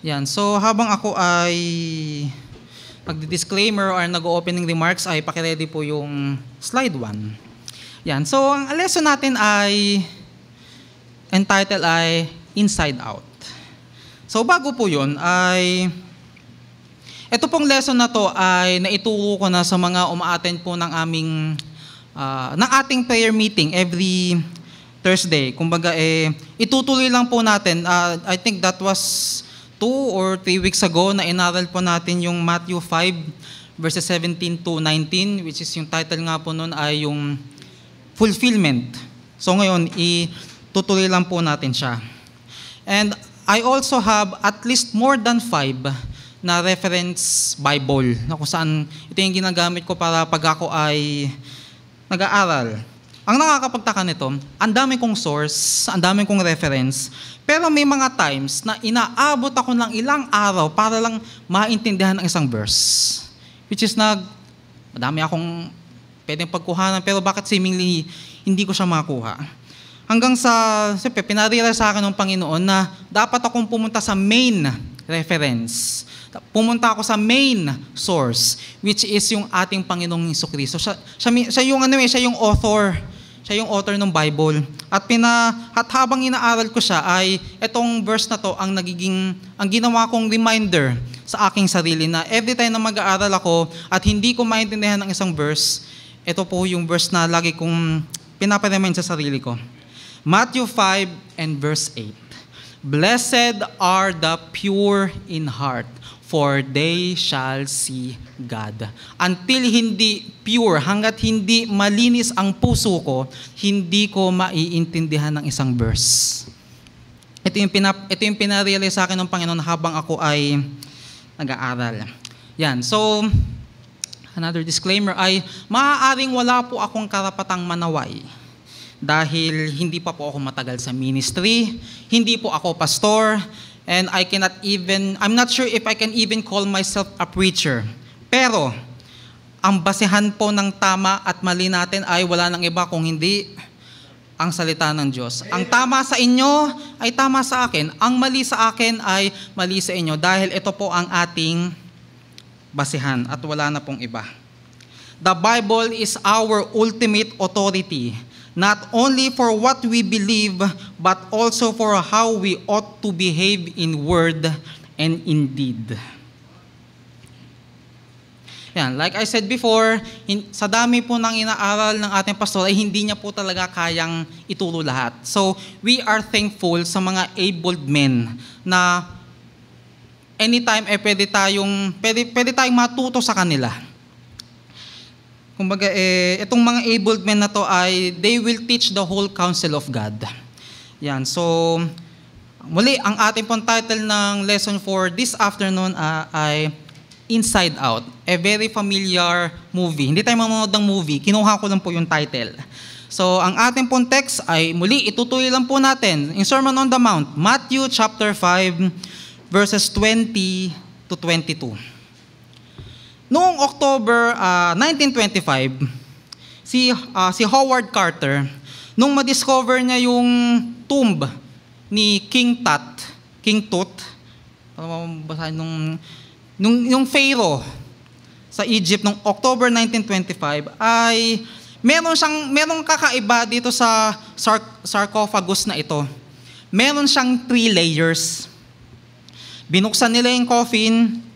Yan. So, habang ako ay nag-disclaimer or nag-opening remarks, ay pakiready po yung slide 1. Yan. So, ang lesson natin ay entitled ay Inside Out. So, bago po yun, ay ito pong lesson na to ay naituro ko na sa mga uma-attend po ng ng ating prayer meeting every Thursday. Kumbaga, itutuloy lang po natin. I think that was 2 or 3 weeks ago na inaral po natin yung Matthew 5 verses 17 to 19, which is yung title nga po nun ay yung fulfillment. So ngayon, itutuloy lang po natin siya. And I also have at least more than 5 na reference Bible na kung saan ito yung ginagamit ko para pag ako ay nag-aaral. Ang nakakapagtaka nito, ang dami kong source, ang dami kong reference, pero may mga times na inaabot ako ng ilang araw para lang maintindihan ang isang verse. Which is madami akong pwedeng pagkuhanan, pero bakit seemingly hindi ko siya makuha? Hanggang siyempre, pinarira sa akin ng Panginoon na dapat akong pumunta sa main reference. Pumunta ako sa main source, which is yung ating Panginoong Jesucristo. Siya yung author. Siya yung author ng Bible. At habang inaaral ko siya, ay itong verse na to ang ginawa kong reminder sa aking sarili na every time na mag-aaral ako at hindi ko maintindihan ng isang verse, ito po yung verse na lagi kong pinaparemind sa sarili ko. Matthew 5 and verse 8. Blessed are the pure in heart, for they shall see God. Until hindi pure, hanggat hindi malinis ang puso ko, hindi ko maiintindihan ng isang verse. Ito yung pinarealize sa akin ng Panginoon habang ako ay nag-aaral. Yan. So, another disclaimer ay, maaaring wala po akong karapatang manaway. Dahil hindi pa po ako matagal sa ministry, hindi po ako pastor, and I'm not sure if I can even call myself a preacher. Pero, ang basehan po ng tama at mali natin ay wala nang iba kung hindi ang salita ng Diyos. Ang tama sa inyo ay tama sa akin. Ang mali sa akin ay mali sa inyo. Dahil ito po ang ating basehan at wala na pong iba. The Bible is our ultimate authority. Not only for what we believe, but also for how we ought to behave in word and in deed. Yan, like I said before, sa dami po ng inaaral ng ating pastor ay hindi niya po talaga kayang ituro lahat. So, we are thankful sa mga able men na anytime pwede tayong matuto sa kanila. Kumbaga, itong mga abled men na to ay, they will teach the whole counsel of God. Yan, so, muli, ang ating pong title ng lesson for this afternoon ay Inside Out, a very familiar movie. Hindi tayo manonood ng movie, kinuha ko lang po yung title. So, ang ating pong text ay, muli, itutuloy lang po natin, in Sermon on the Mount, Matthew chapter 5, verses 20 to 22. Noong October 1925, si Howard Carter, nung ma-discover niya yung tomb ni King Tut, yung Pharaoh sa Egypt noong October 1925, ay merong kakaiba dito sa sarcophagus na ito. Meron siyang 3 layers. Binuksan nila yung coffin.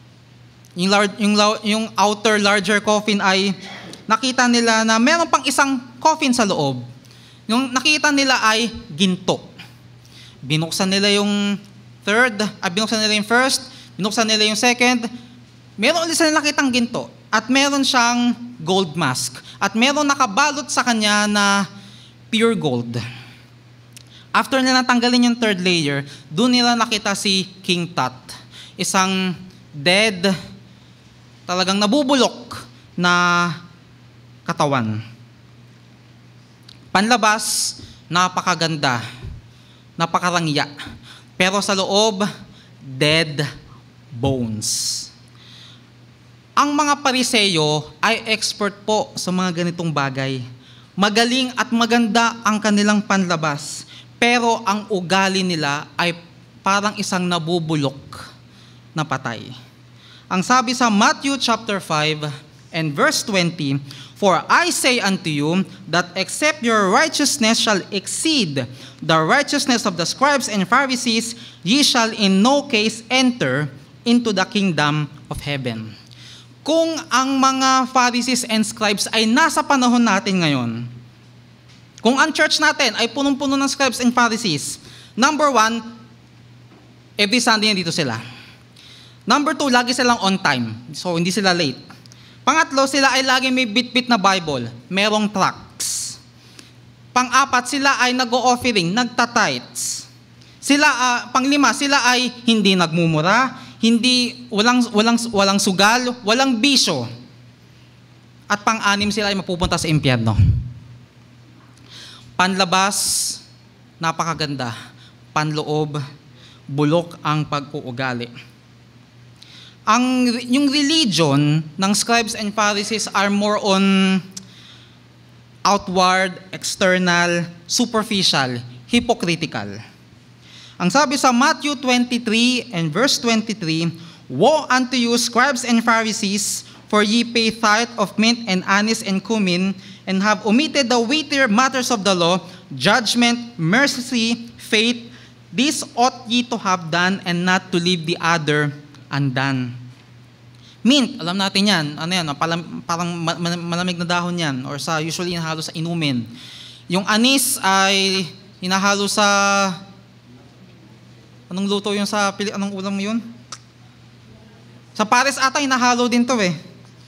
Yung outer larger coffin ay nakita nila na meron pang isang coffin sa loob. Yung nakita nila ay ginto. Binuksan nila yung binuksan nila yung first, binuksan nila yung second. Meron ulit sila nakitang ginto. At meron siyang gold mask. At meron nakabalot sa kanya na pure gold. After nila tanggalin yung 3rd layer, doon nila nakita si King Tut. Isang dead, talagang nabubulok na katawan. Panlabas, napakaganda, napakarangya. Pero sa loob, dead bones. Ang mga Pariseyo ay expert po sa mga ganitong bagay. Magaling at maganda ang kanilang panlabas, pero ang ugali nila ay parang isang nabubulok na patay. Ang sabi sa Matthew chapter 5 and verse 20, "For I say unto you that except your righteousness shall exceed the righteousness of the scribes and Pharisees, ye shall in no case enter into the kingdom of heaven." Kung ang mga Pharisees and scribes ay nasa panahon natin ngayon, kung ang church natin ay punong-puno ng scribes and Pharisees, number 1, every Sunday nandito sila. Number 2, lagi silang on time. So, hindi sila late. Pangatlo, sila ay lagi may bit-bit na Bible. Merong tracts. Pang-apat, sila ay nag-o-offering, nagta-tithes. Panglima, sila ay hindi nagmumura, walang sugal, walang bisyo. At pang-anim, sila ay mapupunta sa impyerno. Panlabas, napakaganda. Panloob, bulok ang pag-uugali. Yung religion ng scribes and Pharisees are more on outward, external, superficial, hypocritical. Ang sabi sa Matthew 23 and verse 23, "Woe unto you, scribes and Pharisees, for ye pay tithe of mint and anise and cumin, and have omitted the weightier matters of the law, judgment, mercy, faith. This ought ye to have done, and not to leave the other undone." Mint, alam natin yan. Ano yan? Parang malamig na dahon yan. Or usually hinahalo sa inumin. Yung anis ay hinahalo sa... Anong luto yung sa... Anong ulam yun? Sa pares ata hinahalo din to eh.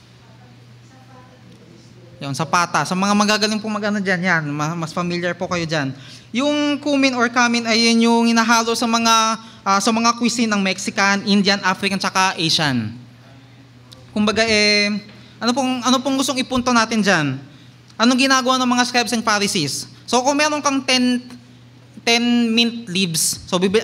Yung sa pata. Sa mga magagaling pong mag-ano dyan, yan. Mas familiar po kayo dyan. Yung cumin or cumin ay yun yung hinahalo sa mga cuisine ng Mexican, Indian, African, tsaka Asian. Kumbaga ano pong gustong ipunto natin dyan? Anong ginagawa ng mga scribes and Pharisees? So kung meron kang 10 mint leaves, so 100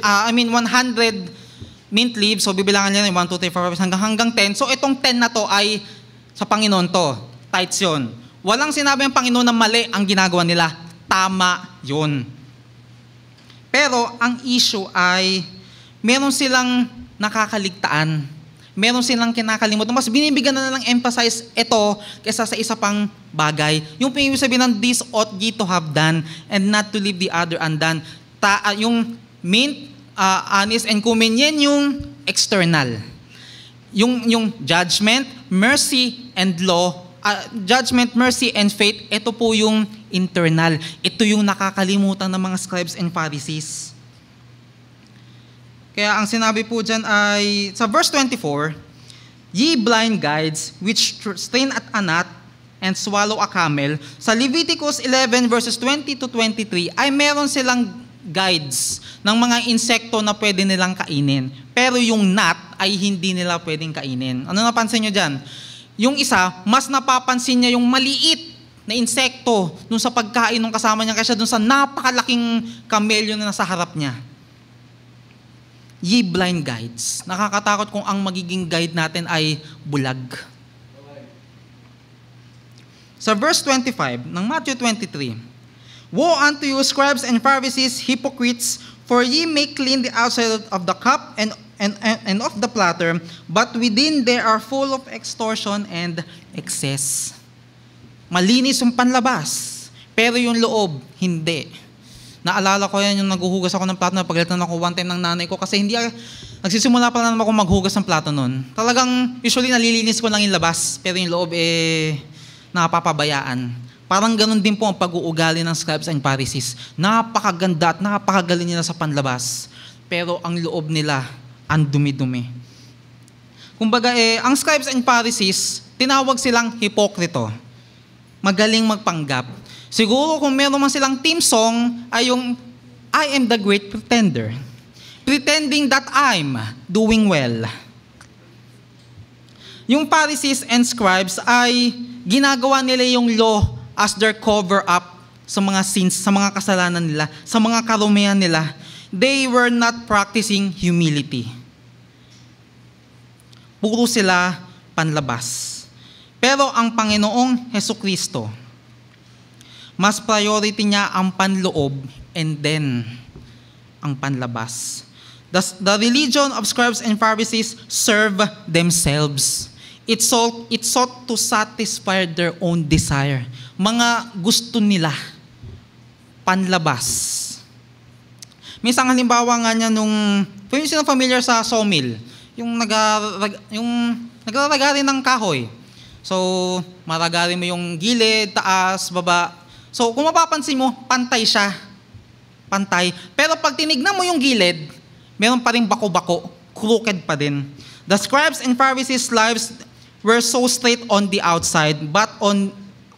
mint leaves, so bibilangan niya 1, 2, 3, 4, 5 hanggang 10. So itong 10 na to ay sa Panginoon to. Tithes yun. Walang sinabi ang Panginoon na mali ang ginagawa nila. Tama yun. Pero ang issue ay meron silang nakakaligtaan. Meron silang kinakalimutan. Mas binibigyan na lang emphasize ito kaysa sa isa pang bagay. Yung ibig sabihin ng "this ought ye to have done and not to leave the other undone." Yung mint, anise, and cumin, yan yung external. Yung judgment, mercy, and law, judgment, mercy, and faith, ito po yung internal. Ito yung nakakalimutan ng mga scribes and Pharisees. Kaya ang sinabi po dyan ay, sa verse 24, "Ye blind guides, which strain at a gnat and swallow a camel." Sa Leviticus 11 verses 20 to 23, ay meron silang guides ng mga insekto na pwede nilang kainin. Pero yung gnat ay hindi nila pwedeng kainin. Ano napansin nyo dyan? Yung isa, mas napapansin niya yung maliit na insekto dun sa pagkain ng kasama niya kaysa dun sa napakalaking kamelyo na nasa harap niya. Ye blind guides. Nakakatakot kung ang magiging guide natin ay bulag. Sa verse 25 ng Matthew 23, "Woe unto you, scribes and Pharisees, hypocrites, for ye make clean the outside of the cup and of the platter, but within they are full of extortion and excess." Malinis yung panlabas, pero yung loob, hindi. Naalala ko yan yung naghuhugas ako ng plato, napagalitan ako one time ng nanay ko kasi nagsisimula pa lang ako maghugas ng plato nun. Talagang usually nalilinis ko lang yung labas, pero yung loob napapabayaan. Parang ganun din po ang pag-uugali ng scribes and Pharisees. Napakaganda at napakagaling nila sa panlabas, pero ang loob nila, ang dumi-dumi. Kumbaga ang scribes and Pharisees, tinawag silang hipokrito. Magaling magpanggap. Siguro kung meron man silang team song ay yung "I am the great pretender." Pretending that I'm doing well. Yung Pharisees and scribes ay ginagawa nila yung law as their cover-up sa mga sins, sa mga kasalanan nila, sa mga karumihan nila. They were not practicing humility. Puro sila panlabas. Pero ang Panginoong Hesukristo, mas priority niya ang panloob and then ang panlabas. The religion of scribes and Pharisees serve themselves. It sought to satisfy their own desire. Mga gusto nila, panlabas. Minsan halimbawa nga niya nung, sino familiar sa sawmill? Yung nagraragari ng kahoy. So, maragari mo yung gilid, taas, baba. So, kung mapapansin mo, pantay siya. Pantay. Pero pag tinignan mo yung gilid, meron pa rin bako-bako, crooked pa din. The scribes and Pharisees' lives were so straight on the outside, but on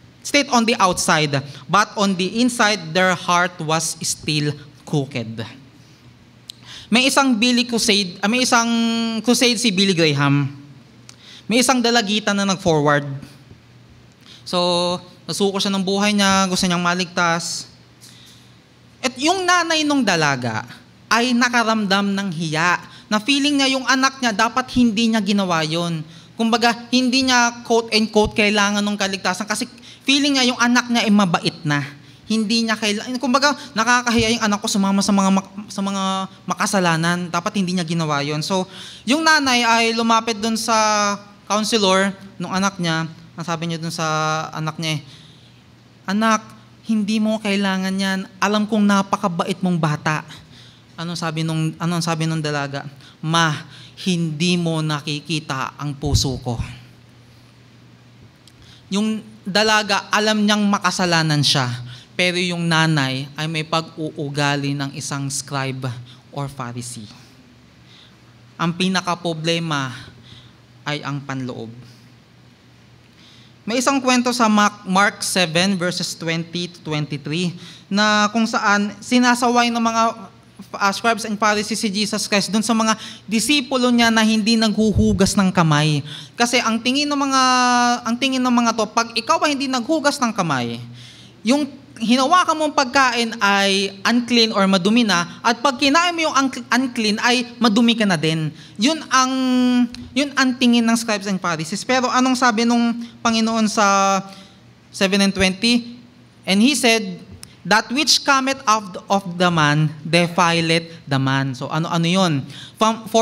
the inside, their heart was still crooked. May isang crusade si Billy Graham. May isang dalagitan na nag-forward. So, nasuko siya ng buhay niya, gusto niyang maligtas. At yung nanay nung dalaga ay nakaramdam ng hiya, na feeling niya yung anak niya dapat hindi niya ginawa yon. Kumbaga, hindi niya quote-unquote kailangan ng kaligtasan kasi feeling niya yung anak niya ay mabait na. Hindi niya kailangan, kumbaga, nakakahiya yung anak ko sumama sa mga makasalanan. Dapat hindi niya ginawa yon. So, yung nanay ay lumapit dun sa counselor ng anak niya. Ang sabi niya dun sa anak niya, anak, hindi mo kailangan yan. Alam kong napakabait mong bata. Anong sabi nung dalaga? Ma, hindi mo nakikita ang puso ko. Yung dalaga, alam niyang makasalanan siya, pero yung nanay ay may pag-uugali ng isang scribe or Pharisee. Ang pinaka-problema ay ang panloob. May isang kwento sa Mark 7 verses 20 to 23 na kung saan sinasaway ng mga scribes and Pharisees si Jesus Christ doon sa mga disipulo niya na hindi naghuhugas ng kamay. Kasi ang tingin ng mga to, pag ikaw ay hindi naghugas ng kamay, yung hinawakan mong pagkain ay unclean or madumi na, at pag kinain mo yung unclean ay madumi ka na din. Yun ang tingin ng scribes and Pharisees. Pero anong sabi nung Panginoon sa 7:20? And He said, that which cometh out of the man defileth the man. So ano yun? For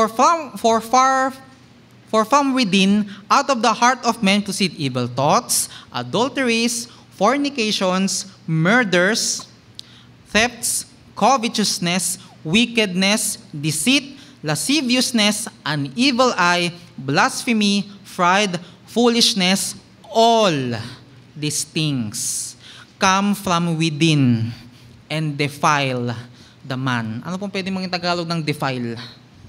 from within, out of the heart of men proceed evil thoughts, adulteries, fornications, murders, thefts, covetousness, wickedness, deceit, lasciviousness, an evil eye, blasphemy, pride, foolishness. All these things come from within and defile the man. Ano pong pwede maging Tagalog ng defile?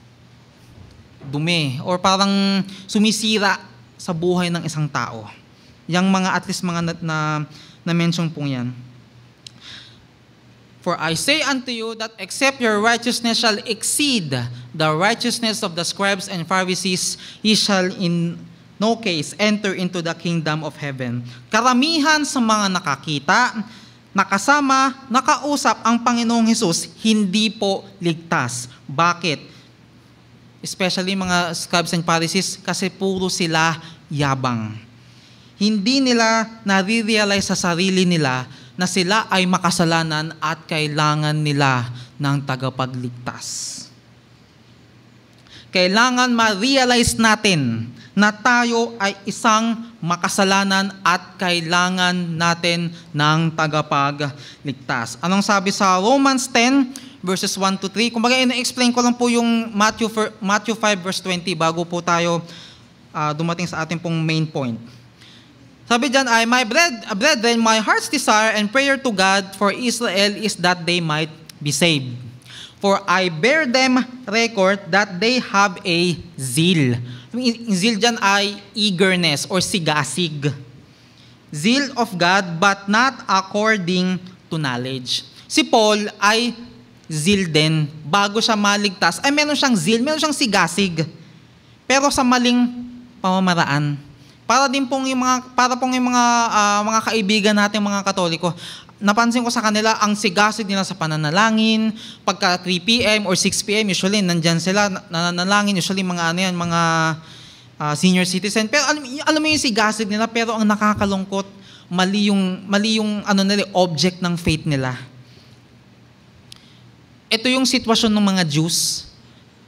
Dumi. Or parang sumisira sa buhay ng isang tao. Yang mga at least mga na-mention pong yan. For I say unto you that except your righteousness shall exceed the righteousness of the scribes and Pharisees, ye shall in no case enter into the kingdom of heaven. Karamihan sa mga nakakita, nakasama, nakausap ang Panginoong Hesus, hindi po ligtas. Bakit? Especially mga scribes and Pharisees, kasi puro sila yabang. Hindi nila nare-realize sa sarili nila na sila ay makasalanan at kailangan nila ng tagapagligtas. Kailangan ma-realize natin na tayo ay isang makasalanan at kailangan natin ng tagapagligtas. Anong sabi sa Romans 10 verses 1 to 3? Kumbaga, ina-explain ko lang po yung Matthew 5 verse 20 bago po tayo dumating sa ating pong main point. Sabi dyan ay, my brethren, my heart's desire and prayer to God for Israel is that they might be saved. For I bear them record that they have a zeal. Zeal dyan ay eagerness or sigasig. Zeal of God but not according to knowledge. Si Paul ay zeal din. Bago siya maligtas, ay meron siyang zeal, meron siyang sigasig. Pero sa maling pamamaraan. Para pong yung mga kaibigan natin, mga Katoliko, napansin ko sa kanila, ang sigasig nila sa pananalangin, pagka 3 p.m. or 6 p.m., usually, nandyan sila, nananalangin, usually mga senior citizen. Pero alam mo yung sigasig nila, pero ang nakakalungkot, mali yung object ng faith nila. Ito yung sitwasyon ng mga Jews.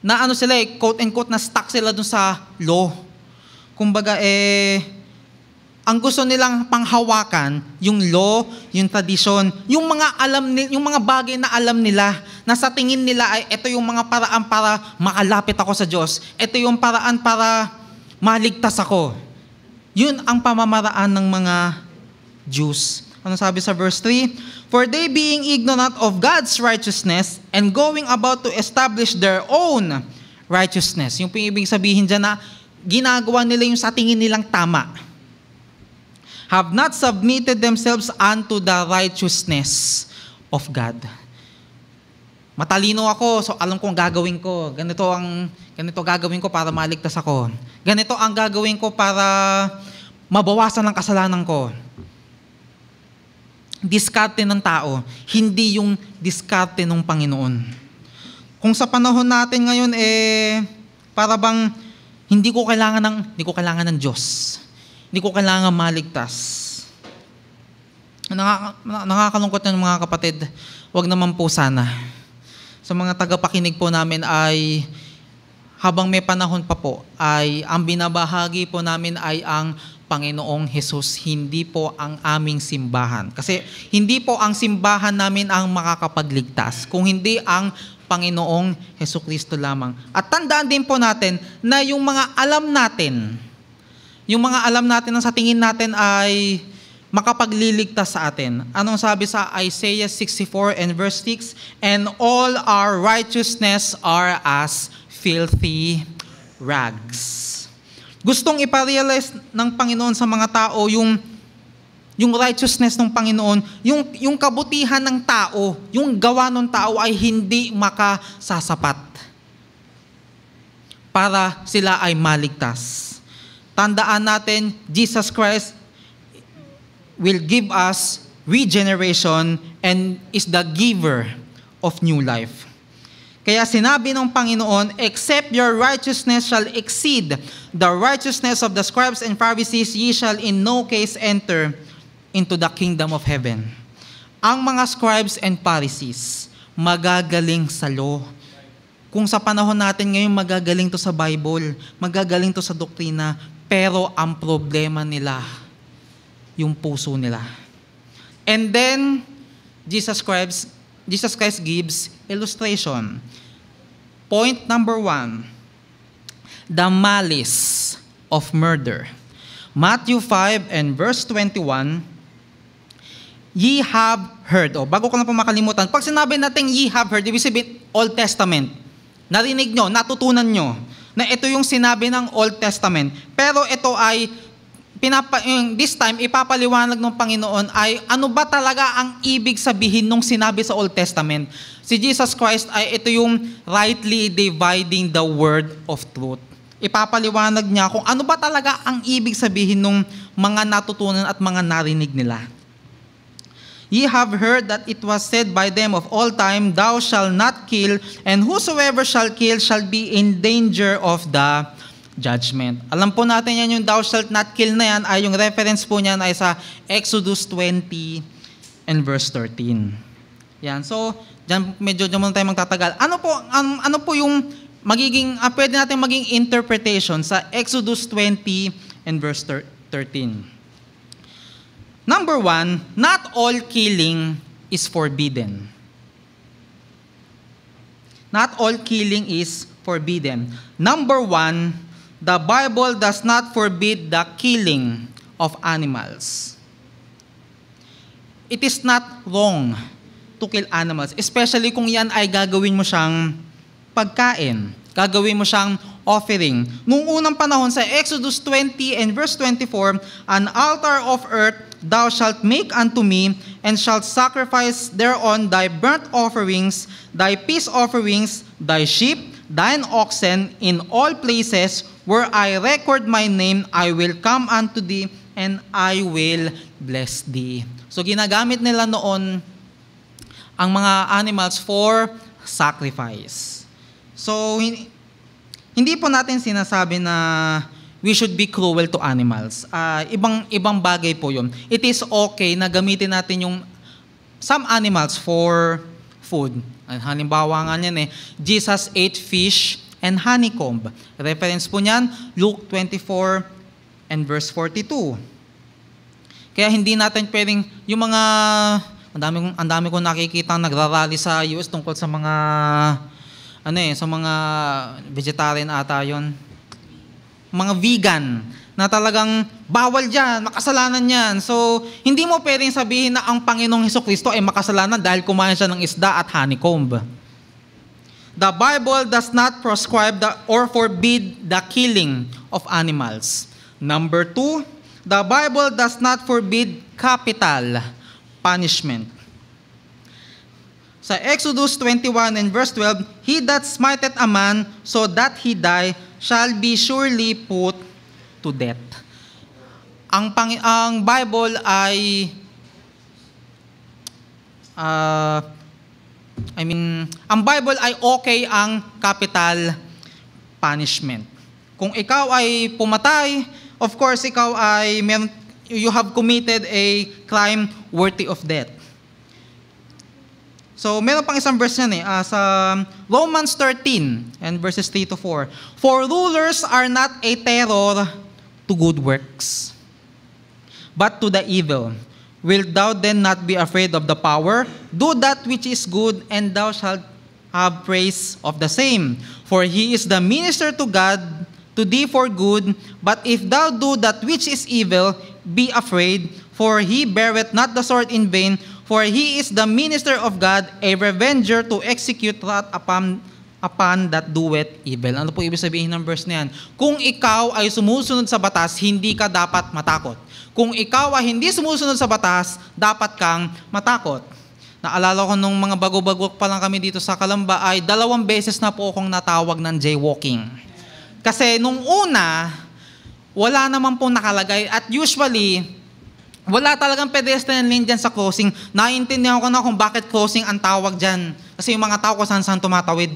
na ano sila quote and quote, na stuck sila dun sa law. Kumbaga ang gusto nilang panghawakan, yung law, yung tradition, yung mga bagay na alam nila, na sa tingin nila ay ito yung mga paraan para makalapit ako sa Diyos. Ito yung paraan para maligtas ako. Yun ang pamamaraan ng mga Jews. Ano sabi sa verse 3? For they being ignorant of God's righteousness and going about to establish their own righteousness. Yung ibig sabihin dyan na ginagawa nila yung sa tingin nilang tama. Have not submitted themselves unto the righteousness of God. Matalino ako, so alam kong gagawin ko. Ganito gagawin ko para maligtas ako. Ganito ang gagawin ko para mabawasan ang kasalanan ko. Diskarte ng tao, hindi yung diskarte ng Panginoon. Kung sa panahon natin ngayon, para bang hindi ko kailangan ng Diyos. Hindi ko kailangan maligtas. Nakakalungkot na mga kapatid. Huwag naman po sana. Sa mga tagapakinig po namin ay, habang may panahon pa po, ay ang binabahagi po namin ay ang Panginoong Jesus, hindi po ang aming simbahan. Kasi hindi po ang simbahan namin ang makakapagligtas, kung hindi ang Panginoong Jesucristo lamang. At tandaan din po natin na yung mga alam natin na sa tingin natin ay makapagliligtas sa atin. Anong sabi sa Isaiah 64 and verse 6? And all our righteousness are as filthy rags. Gustong iparealize ng Panginoon sa mga tao yung righteousness ng Panginoon, yung kabutihan ng tao, yung gawa ng tao ay hindi makasasapat para sila ay maligtas. Tandaan natin, Jesus Christ will give us regeneration and is the giver of new life. Kaya sinabi ng Panginoon, except your righteousness shall exceed the righteousness of the scribes and Pharisees, ye shall in no case enter into the kingdom of heaven. Ang mga scribes and Pharisees, magagaling sa law. Kung sa panahon natin ngayon, magagaling to sa Bible, magagaling to sa doktrina, pero ang problema nila, yung puso nila. And then, Jesus Christ gives illustration. Point number 1, the malice of murder. Matthew 5 and verse 21, ye have heard. Bago ko na po makalimutan, pag sinabi natin ye have heard, ibig sabihin, Old Testament. Narinig nyo, natutunan nyo, na ito yung sinabi ng Old Testament. Pero ito ay, this time, ipapaliwanag ng Panginoon ay ano ba talaga ang ibig sabihin nung sinabi sa Old Testament. Si Jesus Christ ay ito yung rightly dividing the word of truth. Ipapaliwanag niya kung ano ba talaga ang ibig sabihin nung mga natutunan at mga narinig nila. Ye have heard that it was said by them of all time, thou shalt not kill, and whosoever shall kill shall be in danger of the judgment. Alam po natin yan, yung thou shalt not kill na yan, ay yung reference po niyan ay sa Exodus 20 and verse 13. Yan, so, dyan medyo muna tayo magtatagal. Ano po yung magiging, pwede natin maging interpretation sa Exodus 20 and verse 13. Number 1, not all killing is forbidden. Not all killing is forbidden. Number 1, the Bible does not forbid the killing of animals. It is not wrong to kill animals, especially kung yan ay gagawin mo siyang pagkain. Gagawin mo siyang offering. Noong unang panahon sa Exodus 20 and verse 24, an altar of earth thou shalt make unto me, and shalt sacrifice thereon thy burnt offerings, thy peace offerings, thy sheep, thine oxen, in all places where I record my name, I will come unto thee, and I will bless thee. So ginagamit nila noon ang mga animals for sacrifice. So hindi po natin sinasabi na we should be cruel to animals. Ibang bagay po yun. It is okay na gamitin natin yung some animals for food. Halimbawa nga yan Jesus ate fish and honeycomb. Reference po niyan, Luke 24 and verse 42. Kaya hindi natin pwedeng, yung mga, ang dami kong nakikita nagrarally sa US tungkol sa mga, sa mga vegetarian ata yun. Mga vegan, na talagang bawal dyan, makasalanan yan. So, hindi mo pwedeng sabihin na ang Panginoong Hesukristo ay makasalanan dahil kumain siya ng isda at honeycomb. The Bible does not prescribe or forbid the killing of animals. Number 2, the Bible does not forbid capital punishment. Sa Exodus 21 and verse 12, he that smiteth a man so that he die shall be surely put to death. Ang Bible ay ang Bible ay okay ang capital punishment. Kung ikaw ay pumatay, of course you have committed a crime worthy of death. So, meron pang isang verse yan sa Romans 13 and verses 3 to 4. For rulers are not a terror to good works, but to the evil. Wilt thou then not be afraid of the power? Do that which is good, and thou shalt have praise of the same. For he is the minister to God, to thee for good. But if thou do that which is evil, be afraid, for he beareth not the sword in vain, for he is the minister of God, a revenger to execute wrath upon that doeth evil. Ano po ibig sabihin ng verse na yan? Kung ikaw ay sumusunod sa batas, hindi ka dapat matakot. Kung ikaw ay hindi sumusunod sa batas, dapat kang matakot. Naalala ko nung mga bago-bago pa lang kami dito sa Calamba ay 2 beses na po akong natawag ng jaywalking. Kasi nung una, wala naman pong nakalagay at usually, wala talagang pedestrian lane dyan sa crossing. Naiintindihan ko na kung bakit crossing ang tawag dyan. Kasi yung mga tao ko saan tumatawid.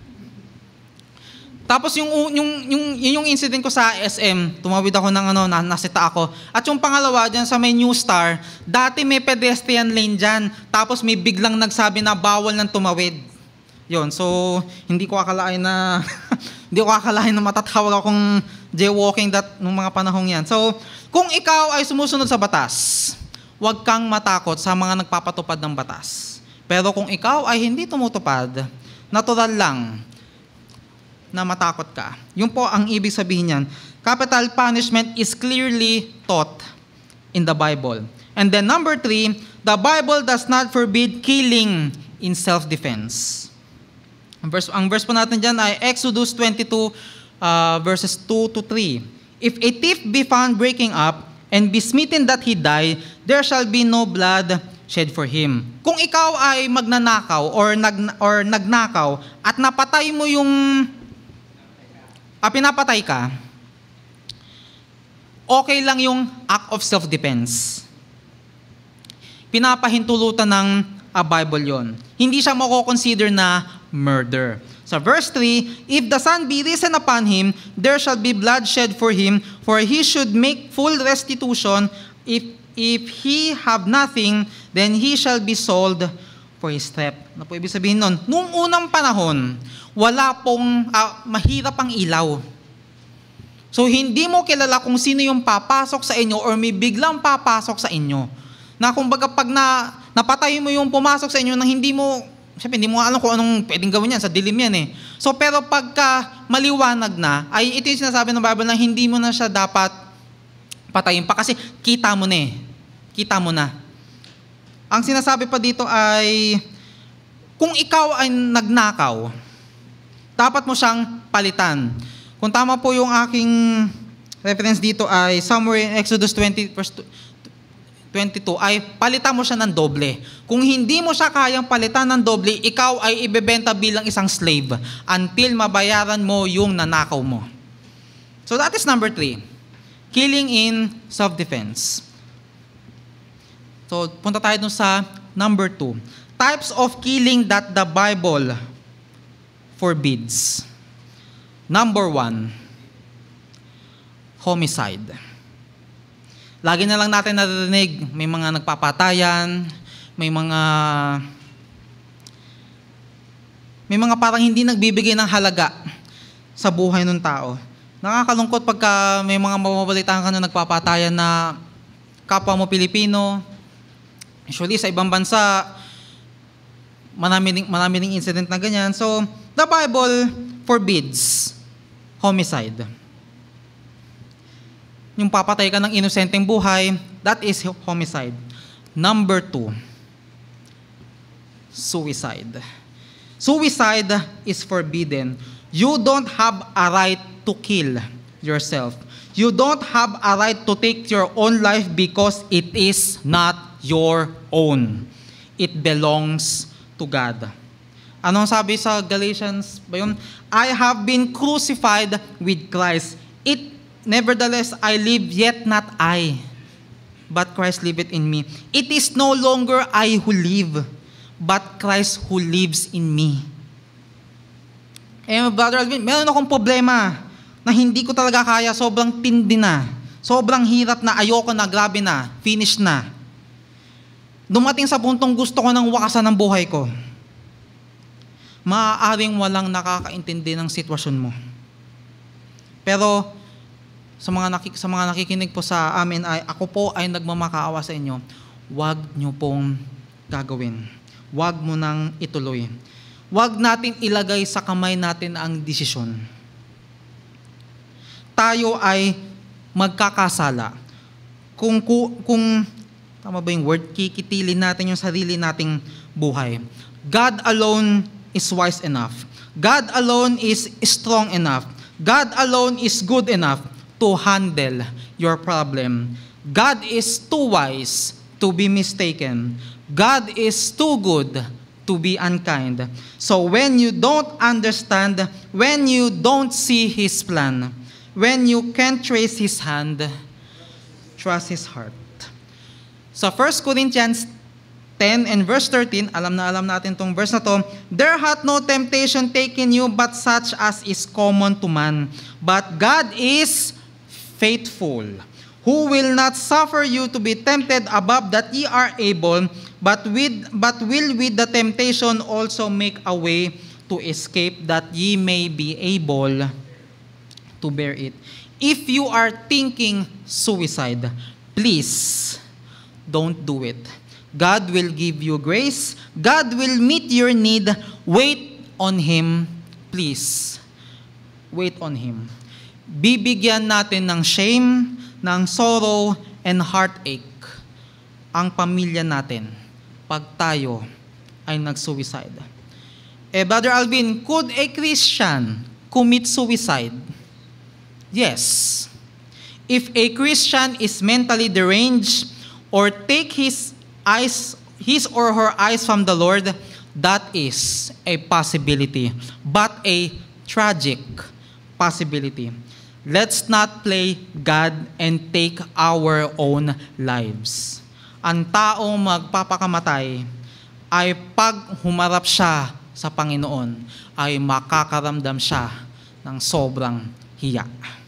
Tapos yung incident ko sa SM, tumawid ako ng nasita ako. At yung pangalawa dyan sa may New Star, dati may pedestrian lane dyan. Tapos may biglang nagsabi na bawal nang tumawid. Yon, so hindi ko akalain na matatawag akong jaywalking nung mga panahong yan. So, kung ikaw ay sumusunod sa batas, huwag kang matakot sa mga nagpapatupad ng batas. Pero kung ikaw ay hindi tumutupad, natural lang na matakot ka. Yun po ang ibig sabihin niyan. Capital punishment is clearly taught in the Bible. And then number 3, the Bible does not forbid killing in self-defense. Ang verse po natin dyan ay Exodus 22 verses 2 to 3. If a thief be found breaking up and be smitten that he die, there shall be no blood shed for him. Kung ikaw ay magnanakaw or nagnakaw at napatay mo pinapatay ka, okay lang yung act of self-defense. Pinapahintulutan ng Bible yon. Hindi siya mako-consider na murder. Sa verse 3, if the sun be risen upon him, there shall be blood shed for him, for he should make full restitution. If he have nothing, then he shall be sold for his theft. Ano po ibig sabihin nun? Noong unang panahon, wala pong mahirap ang ilaw. So, hindi mo kilala kung sino yung papasok sa inyo or may biglang papasok sa inyo. Na kumbaga pag napatay mo yung pumasok sa inyo nang hindi mo alam kung anong pwedeng gawin yan, sa dilim yan eh. So, pero pagka maliwanag na, ay ito yung sinasabi ng Bible na hindi mo na siya dapat patayin pa kasi kita mo na eh. Kita mo na. Ang sinasabi pa dito ay, kung ikaw ay nagnakaw, dapat mo siyang palitan. Kung tama po yung aking reference dito ay somewhere in Exodus 20 verse 22 ay palitan mo siya ng doble. Kung hindi mo siya kayang palitan ng doble, ikaw ay ibebenta bilang isang slave until mabayaran mo yung nanakaw mo. So that is number 3. Killing in self-defense. So punta tayo dun sa number 2. Types of killing that the Bible forbids. Number 1, homicide. Lagi na lang natin naririnig, may mga nagpapatayan, may mga parang hindi nagbibigay ng halaga sa buhay ng tao. Nakakalungkot pagka may mga mababalitaan ka na nagpapatayan na kapwa mo Pilipino. Usually sa ibang bansa, marami ding incident na ganyan. So, the Bible forbids homicide. Yung papatay ka ng inosenteng buhay, that is homicide. Number 2, suicide. Suicide is forbidden. You don't have a right to kill yourself. You don't have a right to take your own life because it is not your own. It belongs to God. Anong sabi sa Galatians ba yun? I have been crucified with Christ. Nevertheless, I live, yet not I, but Christ liveth in me. It is no longer I who live, but Christ who lives in me. Brother Alvin, meron akong problema na hindi ko talaga kaya, sobrang tindi na, sobrang hirap na, ayoko na, grabe na, finish na. Dumating sa puntong gusto ko ng wakasan ng buhay ko. Maaaring walang nakakaintindi ng sitwasyon mo. Pero, sa mga nakikinig po sa amin, ako po ay nagmamakaawa sa inyo, huwag nyo pong gagawin. Huwag mo nang ituloy. Huwag natin ilagay sa kamay natin ang desisyon. Tayo ay magkakasala. Kung tama ba yung word, kikitilin natin yung sarili nating buhay. God alone is wise enough. God alone is strong enough. God alone is good enough to handle your problem. God is too wise to be mistaken. God is too good to be unkind. So when you don't understand, when you don't see His plan, when you can't trace His hand, trust His heart. Sa 1 Corinthians 10 and verse 13, alam natin tong verse na to, there hath no temptation taken you but such as is common to man. But God is faithful, who will not suffer you to be tempted above that ye are able, but will with the temptation also make a way to escape, that ye may be able to bear it. If you are thinking suicide, please don't do it. God will give you grace. God will meet your need. Wait on Him, please. Wait on Him. Bibigyan natin ng shame, ng sorrow, and heartache ang pamilya natin pag tayo ay nag-suicide. Brother Alvin, could a Christian commit suicide? Yes. If a Christian is mentally deranged or take his or her eyes from the Lord, that is a possibility, but a tragic possibility. Let's not play God and take our own lives. Ang taong magpapakamatay ay pag humarap siya sa Panginoon, ay makakaramdam siya ng sobrang hiya.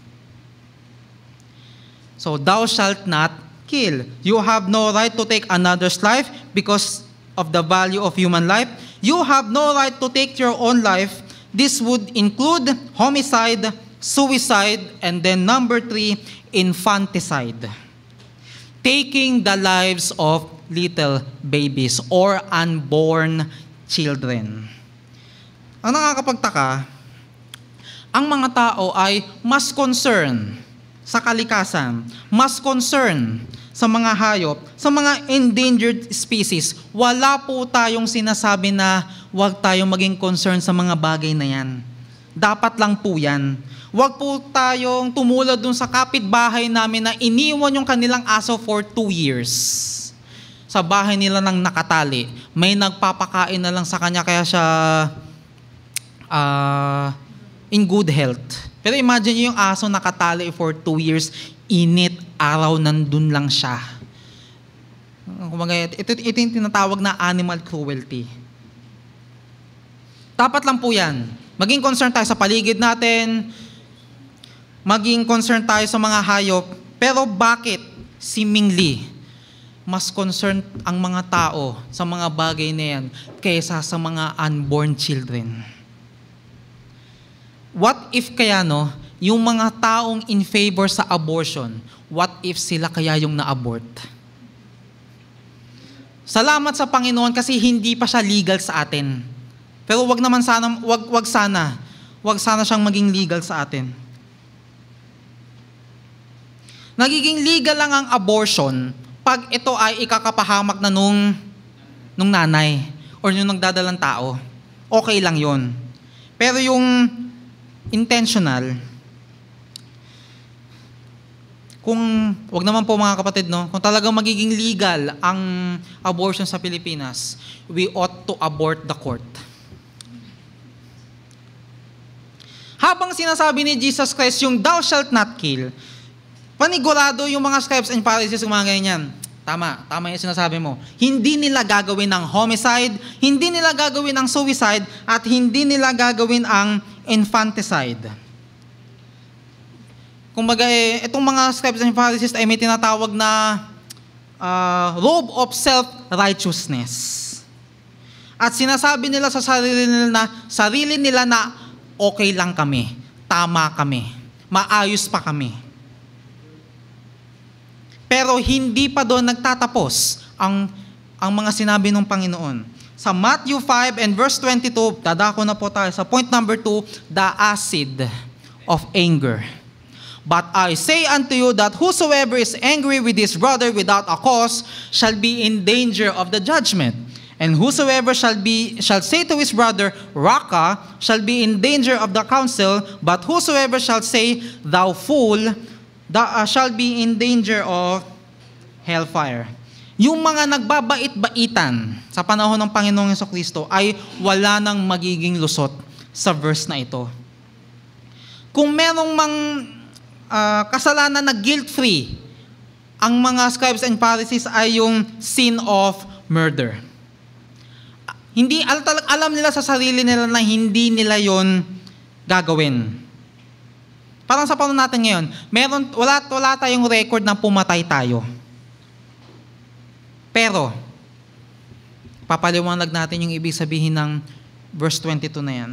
So, thou shalt not kill. You have no right to take another's life because of the value of human life. You have no right to take your own life. This would include homicide, suicide, and then number 3, infanticide. Taking the lives of little babies or unborn children. Ang nakakapagtaka, ang mga tao ay mas concerned sa kalikasan, mas concerned sa mga hayop, sa mga endangered species. Wala po tayong sinasabi na huwag tayong maging concerned sa mga bagay na yan. Dapat lang po yan. Huwag po tayong tumulad dun sa kapitbahay namin na iniwan yung kanilang aso for 2 years. Sa bahay nila nang nakatali. May nagpapakain na lang sa kanya kaya siya in good health. Pero imagine nyo yung aso nakatali for 2 years, init, araw, nandun lang siya. Ito yung tinatawag na animal cruelty. Dapat lang po yan. Maging concerned tayo sa paligid natin, maging concerned tayo sa mga hayop, pero bakit seemingly mas concerned ang mga tao sa mga bagay na yan kaysa sa mga unborn children? What if kaya yung mga taong in favor sa abortion, what if sila kaya yung na-abort? Salamat sa Panginoon kasi hindi pa siya legal sa atin. Pero wag sana siyang maging legal sa atin. Nagiging legal lang ang abortion pag ito ay ikakapahamak na nung nanay or yung nagdadalang tao. Okay lang yon. Pero yung intentional, wag naman po mga kapatid, kung talagang magiging legal ang abortion sa Pilipinas, we ought to abort the court. Habang sinasabi ni Jesus Christ yung thou shalt not kill, panigurado yung mga scribes and Pharisees, yung mga ganyan. Tama yung sinasabi mo. Hindi nila gagawin ang homicide, hindi nila gagawin ang suicide, at hindi nila gagawin ang infanticide. Kumbaga, itong mga scribes and Pharisees ay may tinatawag na robe of self-righteousness. At sinasabi nila sa sarili nila na okay lang kami, tama kami, maayos pa kami. Pero hindi pa doon nagtatapos ang mga sinabi ng Panginoon. Sa Matthew 5 and verse 22, dadako na po tayo sa point number 2, the acid of anger. But I say unto you that whosoever is angry with his brother without a cause shall be in danger of the judgment. And whosoever shall say to his brother, Raka, shall be in danger of the council. But whosoever shall say, Thou fool, shall be in danger of hellfire. Yung mga nagbabait-baitan sa panahon ng Panginoong Jesucristo ay wala nang magiging lusot sa verse na ito. Kung merong kasalanan na guilt-free, ang mga scribes and Pharisees ay yung sin of murder. Alam nila sa sarili nila na hindi nila yon gagawin. Parang sa panahon natin ngayon, wala tayong record na pumatay tayo. Pero, papaliwanag natin yung ibig sabihin ng verse 22 na yan.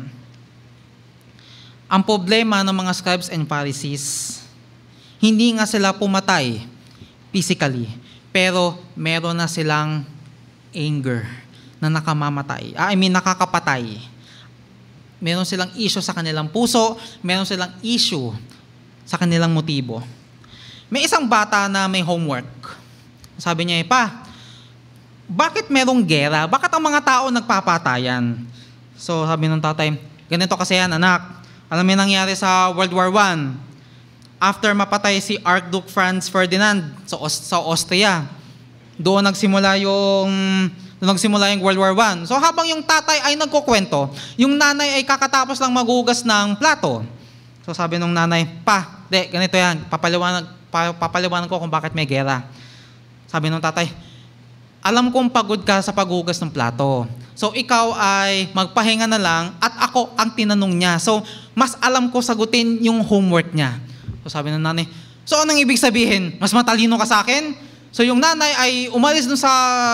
Ang problema ng mga scribes and Pharisees, hindi nga sila pumatay physically, pero meron na silang anger na nakakapatay. Meron silang issue sa kanilang puso, meron silang issue sa kanilang motibo. May isang bata na may homework. Sabi niya, Pa, bakit merong gera? Bakit ang mga tao nagpapatayan? So sabi ng tatay, ganito kasi yan, anak. Alam mo yung nangyari sa World War I? After mapatay si Archduke Franz Ferdinand sa Austria, doon nagsimula yung World War I. So habang yung tatay ay nagkukwento, yung nanay ay kakatapos lang maghugas ng plato. So sabi nung nanay, Pa, ganito yan, papaliwanag ko kung bakit may gera. Sabi nung tatay, alam kong pagod ka sa paghugas ng plato. So ikaw ay magpahinga na lang at ako ang tinanong niya. So mas alam ko sagutin yung homework niya. So sabi ng nanay, so anong ibig sabihin? Mas matalino ka sa akin? So yung nanay ay umalis dun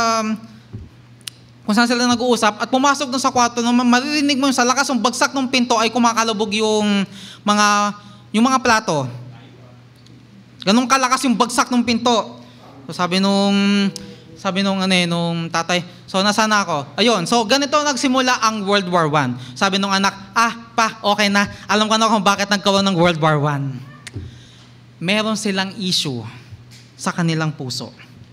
kung saan sila nag-uusap at pumasok dun sa kwarto, maririnig mo yung sa lakas ng bagsak ng pinto ay kumakalabog yung mga plato. Ganun kalakas yung bagsak ng pinto. So sabi nung tatay, so nasaan na ako? Ayun, so ganito nagsimula ang World War I. Sabi nung anak, Pa, okay na. Alam ko na kung bakit nagkaroon ng World War I. Meron silang issue sa kanilang puso.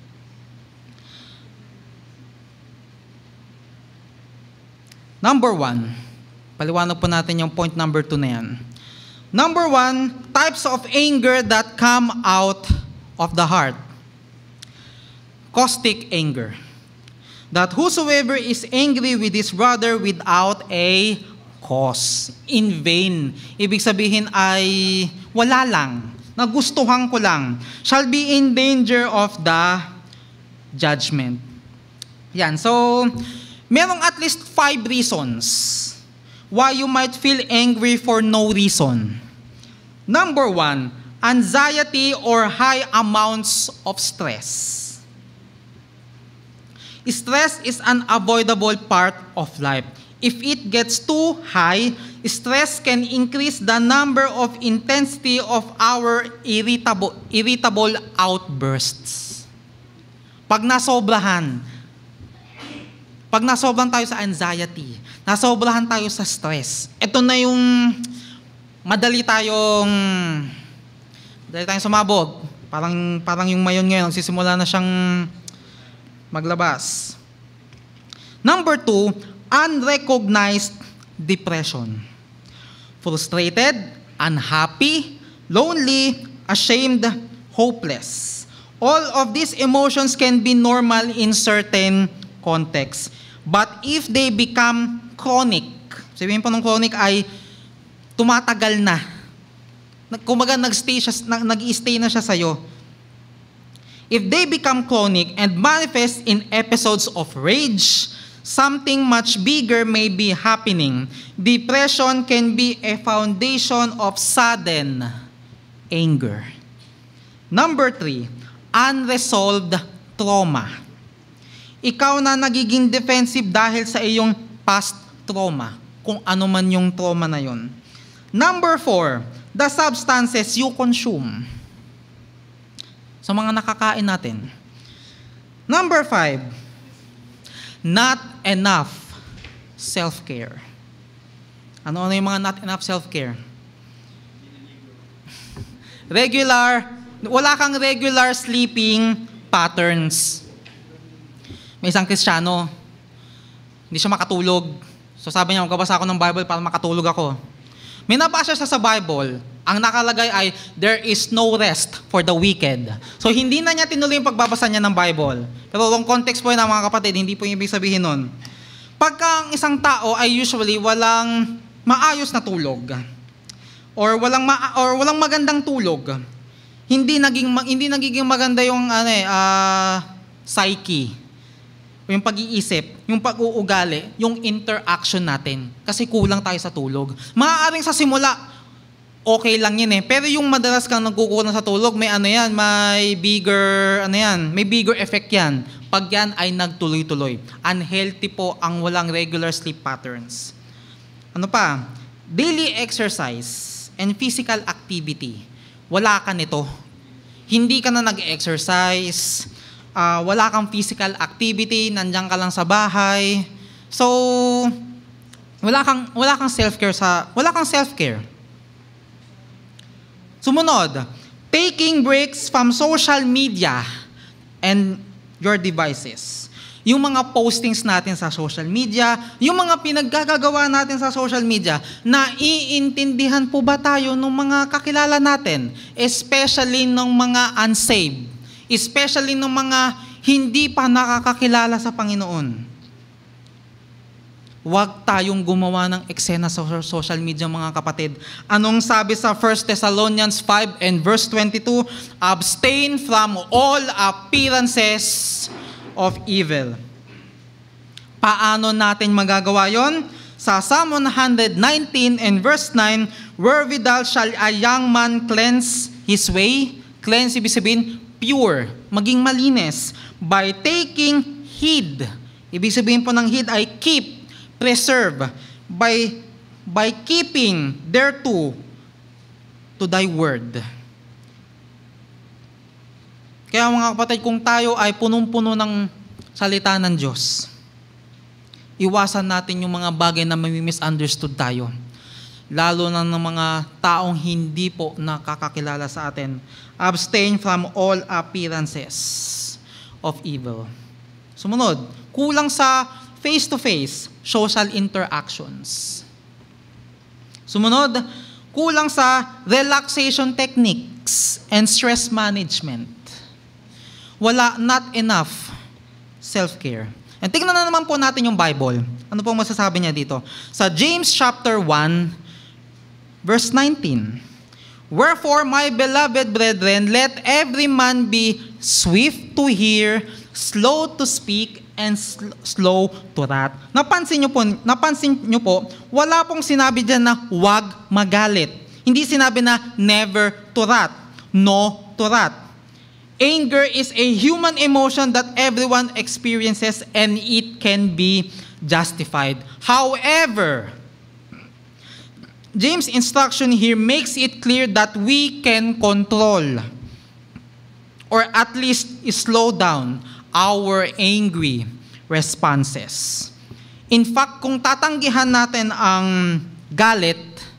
Number 1, paliwanag po natin yung point number 2 na yan. Number 1, types of anger that come out of the heart. Caustic anger. That whosoever is angry with his brother without a cause, in vain. Ibig sabihin ay wala lang, nagustuhan ko lang, shall be in danger of the judgment. Yan, so merong at least 5 reasons why you might feel angry for no reason. Number 1, anxiety or high amounts of stress. Stress is an unavoidable part of life. If it gets too high, stress can increase the number of intensity of our irritable outbursts. Pag nasobrahan tayo sa anxiety, nasobrahan tayo sa stress, ito na yung madali tayong sumabog. Parang yung mayon ngayon, nagsisimula na siyang maglabas. Number 2, unrecognized depression. Frustrated, unhappy, lonely, ashamed, hopeless. All of these emotions can be normal in certain contexts. But if they become chronic, sabihin po ng chronic ay tumatagal na. Kumbaga nag-i-stay na siya sa'yo. If they become chronic and manifest in episodes of rage, something much bigger may be happening. Depression can be a foundation of sudden anger. Number 3, unresolved trauma. Ikaw na nagiging defensive dahil sa iyong past trauma, kung ano man yung trauma na yon. Number 4, the substances you consume. Sa mga nakakain natin. Number 5, not enough self-care. Ano yung mga not enough self-care? Wala kang regular sleeping patterns. May isang Kristiyano, hindi siya makatulog. So sabi niya, magkabasa ako ng Bible para makatulog ako. May nabasa siya sa Bible, ang nakalagay ay, there is no rest for the wicked. So hindi na niya tinuloy yung pagbabasa niya ng Bible. Pero wrong context po yun, mga kapatid, hindi po yung ibig sabihin nun. Pagka ang isang tao ay usually walang maayos na tulog, or walang magandang tulog, hindi nagiging maganda yung psyche, yung pag-iisip, yung pag-uugali, yung interaction natin. Kasi kulang tayo sa tulog. Maaaring sa simula, okay lang yun eh. Pero yung madalas kang nagkukulang sa tulog, may bigger effect yan. Pag yan ay nagtuloy-tuloy. Unhealthy po ang walang regular sleep patterns. Ano pa? Daily exercise and physical activity. Wala ka nito. Hindi ka na nag-exercise, wala kang physical activity, nandiyan ka lang sa bahay. So, wala kang self-care. Sumunod, taking breaks from social media and your devices. Yung mga postings natin sa social media, yung mga pinaggagawa natin sa social media, naiintindihan po ba tayo ng mga kakilala natin? Especially ng mga unsaved. Especially ng mga hindi pa nakakakilala sa Panginoon. Huwag tayong gumawa ng eksena sa social media, mga kapatid. Anong sabi sa 1 Thessalonians 5 and verse 22? Abstain from all appearances of evil. Paano natin magagawa yon? Sa Psalm 119 and verse 9, wherewithal shall a young man cleanse his way? Cleanse, ibig sabihin, pure, maging malinis, by taking heed. Ibig sabihin po ng heed ay keep, preserve, by keeping thereto to thy word. Kaya mga kapatid, kung tayo ay punong-puno ng salita ng Diyos, iwasan natin yung mga bagay na may misunderstood tayo. Lalo na ng mga taong hindi po nakakakilala sa atin. Abstain from all appearances of evil. Sumunod, kulang sa face-to-face social interactions. Sumunod, kulang sa relaxation techniques and stress management. Not enough self-care. And tingnan na naman po natin yung Bible. Ano po masasabi niya dito? Sa James chapter 1, verse 19. Wherefore, my beloved brethren, let every man be swift to hear, slow to speak, and slow to wrath. Napansin niyo po, wala pong sinabi dyan na huwag magalit. Hindi sinabi na never to wrath, no to wrath. Anger is a human emotion that everyone experiences and it can be justified. However, James' instruction here makes it clear that we can control or at least slow down our angry responses. In fact, kung tatanggihan natin ang galit,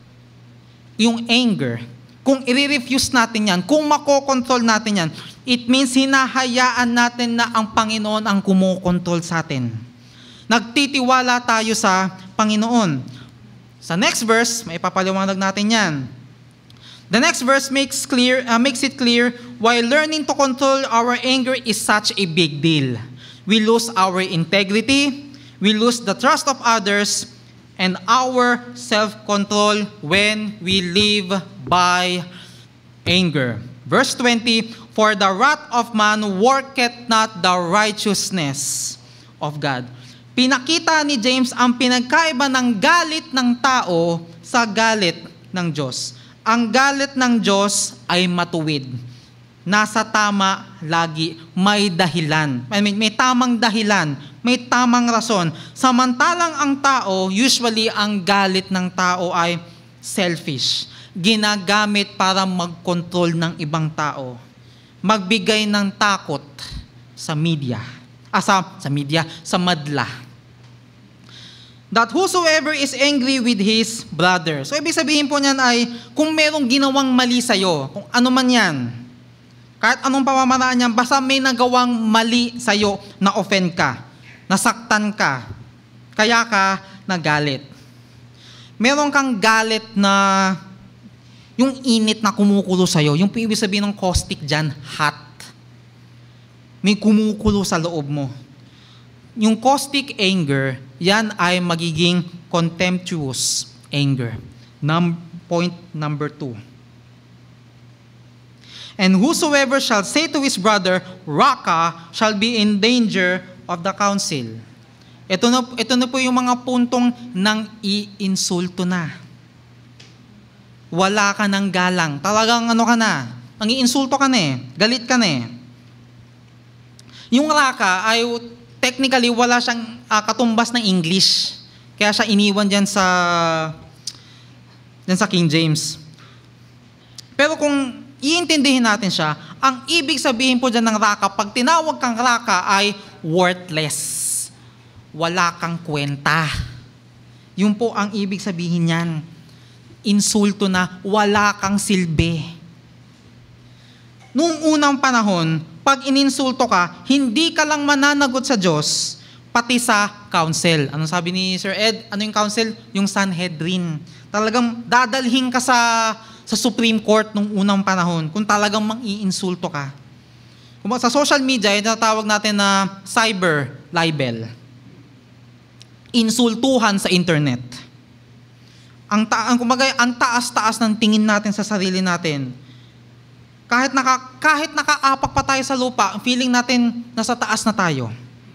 yung anger, kung i-refuse natin yan, kung makokontrol natin yan, it means hinahayaan natin na ang Panginoon ang kumokontrol sa atin. Nagtitiwala tayo sa Panginoon. Sa next verse, may papaliwanag natin yan. The next verse makes it clear why learning to control our anger is such a big deal. We lose our integrity, we lose the trust of others, and our self-control when we live by anger. Verse 20, for the wrath of man worketh not the righteousness of God. Pinakita ni James ang pinagkaiba ng galit ng tao sa galit ng Diyos. Ang galit ng Diyos ay matuwid. Nasa tama lagi, may dahilan. May tamang dahilan, may tamang rason. Samantalang ang tao, usually ang galit ng tao ay selfish. Ginagamit para mag-control ng ibang tao. Magbigay ng takot sa media. Sa madla. That whosoever is angry with his brother. So, ibig sabihin po niyan ay, kung merong ginawang mali sa'yo, kung ano man yan, kahit anong pamamaraan yan, basta may nagawang mali sa'yo, na-offend ka, nasaktan ka, kaya ka nagalit. Meron kang galit na, yung init na kumukulo sa'yo, yung ibig sabihin ng caustic dyan, hot. May kumukulo sa loob mo. Yung caustic anger, yan ay magiging contemptuous anger. Point number 2. And whosoever shall say to his brother, Raka, shall be in danger of the council. Ito na po yung mga puntong nang iinsulto na. Wala ka ng galang. Talagang ano ka na, nang iinsulto ka na eh, galit ka na eh. Yung Raka ay technically, wala siyang katumbas ng English. Kaya siya iniwan dyan sa King James. Pero kung iintindihin natin siya, ang ibig sabihin po dyan ng raka, pag tinawag kang raka ay worthless. Wala kang kwenta. Yun po ang ibig sabihin niyan. Insulto na wala kang silbi. Noong unang panahon, pag ininsulto ka, hindi ka lang mananagot sa Diyos, pati sa council. Anong sabi ni Sir Ed? Ano yung council? Yung Sanhedrin. Talagang dadalhin ka sa Supreme Court nung unang panahon kung talagang mang-iinsulto ka. Kung sa social media, yung tinatawag natin na cyber libel. Insultuhan sa internet. Ang taas-taas ng tingin natin sa sarili natin. Kahit nakaapak pa tayo sa lupa, feeling natin nasa taas na tayo.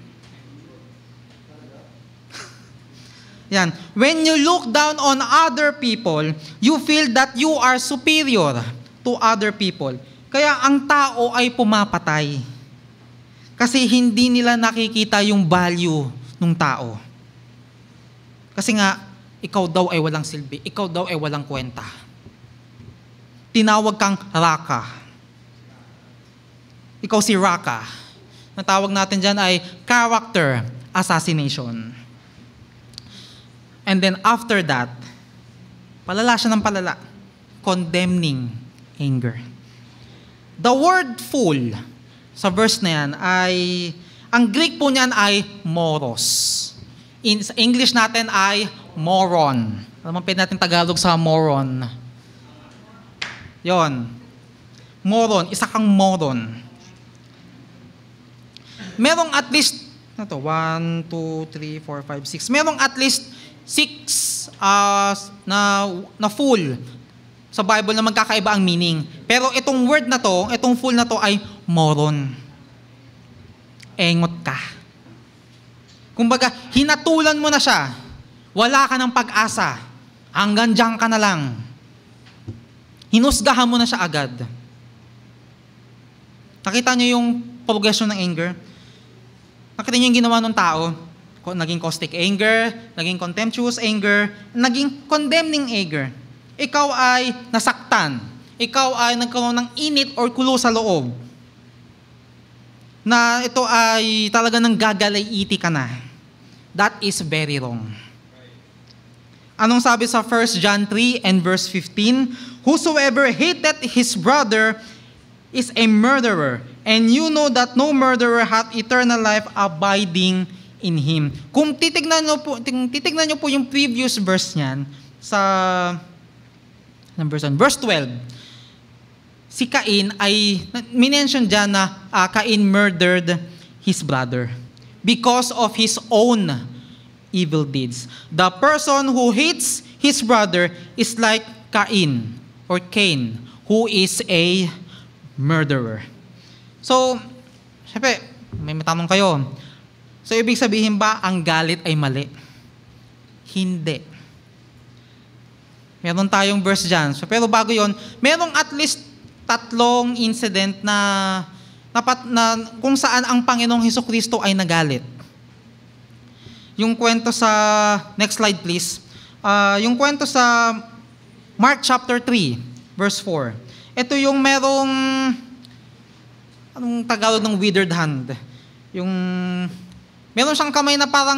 Yan. When you look down on other people, you feel that you are superior to other people. Kaya ang tao ay pumapatay. Kasi hindi nila nakikita yung value ng tao. Kasi nga, ikaw daw ay walang silbi. Ikaw daw ay walang kwenta. Tinawag kang Raka. Ikaw si Raka. Ang tawag natin dyan ay character assassination. And then after that, palala siya ng palala. Condemning anger. The word fool sa verse na yan ay, ang Greek po niyan ay moros. Sa English natin ay moron. Ano man pwede natin Tagalog sa moron? Yon. Moron. Isa kang moron. Merong at least, 1, 2, 3, 4, 5, 6. Merong at least 6 na full sa Bible na magkakaiba ang meaning. Pero itong word na to, itong full na to ay moron. Engot ka. Kumbaga, hinatulan mo na siya. Wala ka ng pag-asa. Hanggang diyan ka na lang. Hinusgahan mo na siya agad. Nakita niyo yung progression ng anger? Nakita niyo yung ginawa ng tao? naging caustic anger, naging contemptuous anger, naging condemning anger. Ikaw ay nasaktan. Ikaw ay nagkaroon ng init or kulo sa loob. Na ito ay talaga nang gagalaiti ka na. That is very wrong. Anong sabi sa 1 John 3 and verse 15? Whosoever hateth his brother is a murderer, and you know that no murderer hath eternal life abiding in him. Kung titignan nyo po yung previous verse niyan, sa verse 12, si Cain ay, minention dyan na Cain murdered his brother because of his own evil deeds. The person who hates his brother is like Cain, who is a murderer. So, syempre, may matanong kayo. So, ibig sabihin ba, ang galit ay mali? Hindi. Meron tayong verse dyan. So, pero bago yon, merong at least 3 incident na kung saan ang Panginoong Hesukristo ay nagalit. Yung kwento sa, next slide please, yung kwento sa Mark chapter 3, verse 4. Ito yung merong, anong Tagalog ng withered hand? Yung, meron siyang kamay na parang,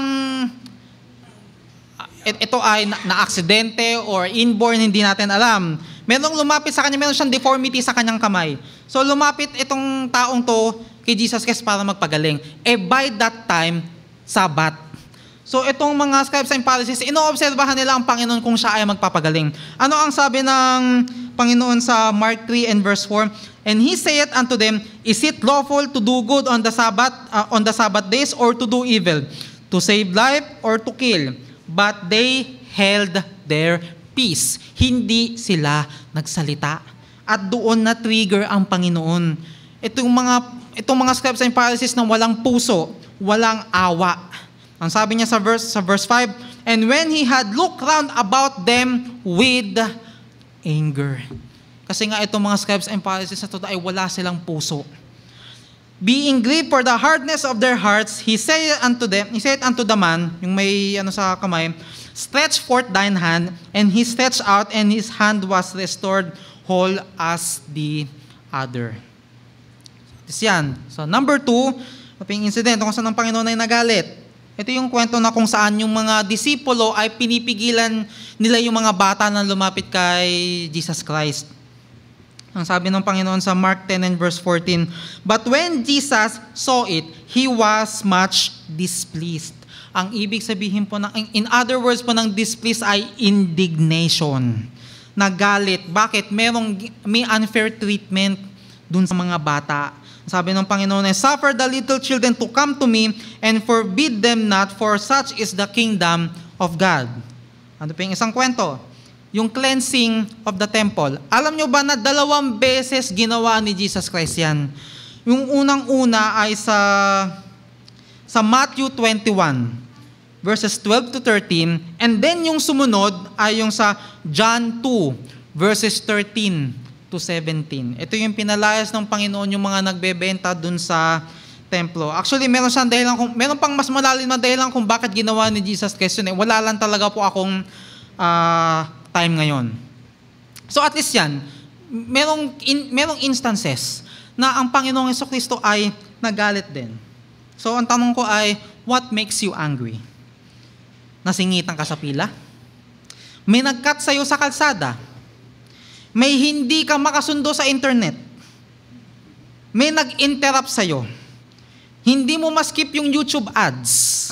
ito ay na-aksidente or inborn, hindi natin alam. Merong lumapit sa kanya, meron siyang deformity sa kanyang kamay. So lumapit itong taong to kay Jesus Christ para magpagaling. By that time, Sabat. So itong mga scribes and Pharisees, inoobserbahan nila ang Panginoon kung siya ay magpapagaling. Ano ang sabi ng Panginoon sa Mark 3 and verse 4? And He saith unto them, is it lawful to do good on the Sabbath days, or to do evil? To save life or to kill? But they held their peace. Hindi sila nagsalita. At doon na-trigger ang Panginoon. Itong mga scribes and Pharisees na walang puso, walang awa. Ang sabi niya sa verse 5, and when he had looked round about them with anger. Kasi nga itong mga scribes and Pharisees na ito ay wala silang puso. Being grieved for the hardness of their hearts, he said unto the man, yung may sa kamay, stretch forth thine hand, and he stretched out, and his hand was restored whole as the other. So, yan. So, number 2, yung incident kung saan ang Panginoon ay nagalit. Ito yung kwento na kung saan yung mga disipulo ay pinipigilan nila yung mga bata na lumapit kay Jesus Christ. Ang sabi ng Panginoon sa Mark 10 and verse 14, but when Jesus saw it, he was much displeased. Ang ibig sabihin po, in other words po ng displeased ay indignation. Nagalit. Bakit? May unfair treatment dun sa mga bata. Sabi ng Panginoon, suffer the little children to come to me and forbid them not, for such is the kingdom of God. Ano pa yung isang kwento? Yung cleansing of the temple. Alam nyo ba na 2 beses ginawa ni Jesus Christ yan? Yung unang-una ay sa Matthew 21, verses 12 to 13, and then yung sumunod ay yung sa John 2, verses 13 to 17. Ito yung pinalayas ng Panginoon yung mga nagbebenta dun sa templo. Actually, meron pang mas malalim na dahilan kung bakit ginawa ni Jesus Christ yun. Wala lang talaga po akong time ngayon. So at least yan, merong instances na ang Panginoong Jesucristo ay nagalit din. So ang tanong ko ay, what makes you angry? Nasingitan ka sa pila? May nag-cut sa'yo sa kalsada? May hindi ka makasundo sa internet? May nag-interrupt sa'yo? Hindi mo maskip yung YouTube ads?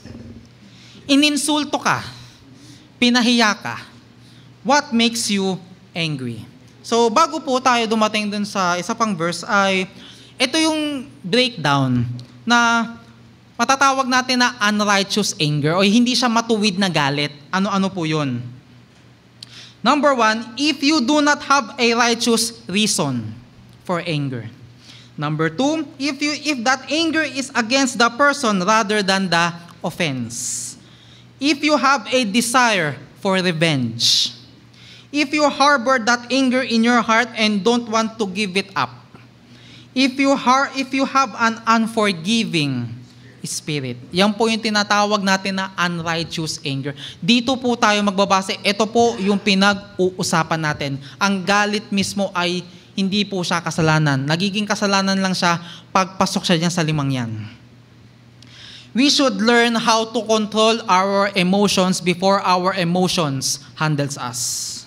Ininsulto ka? Pinahiya ka? What makes you angry? So, bago po tayo dumating dun sa isa pang verse ay, ito yung breakdown na matatawag natin na unrighteous anger o hindi siya matuwid na galit. Ano-ano po yun? Number 1, if you do not have a righteous reason for anger. Number 2, if that anger is against the person rather than the offense. If you have a desire for revenge. If you harbor that anger in your heart and don't want to give it up. If you have an unforgiving spirit. Yan po yung tinatawag natin na unrighteous anger. Dito po tayo magbabase. Ito po yung pinag-uusapan natin. Ang galit mismo ay hindi po siya kasalanan. Nagiging kasalanan lang siya pagpasok siya dyan sa limang yan. We should learn how to control our emotions before our emotions handles us.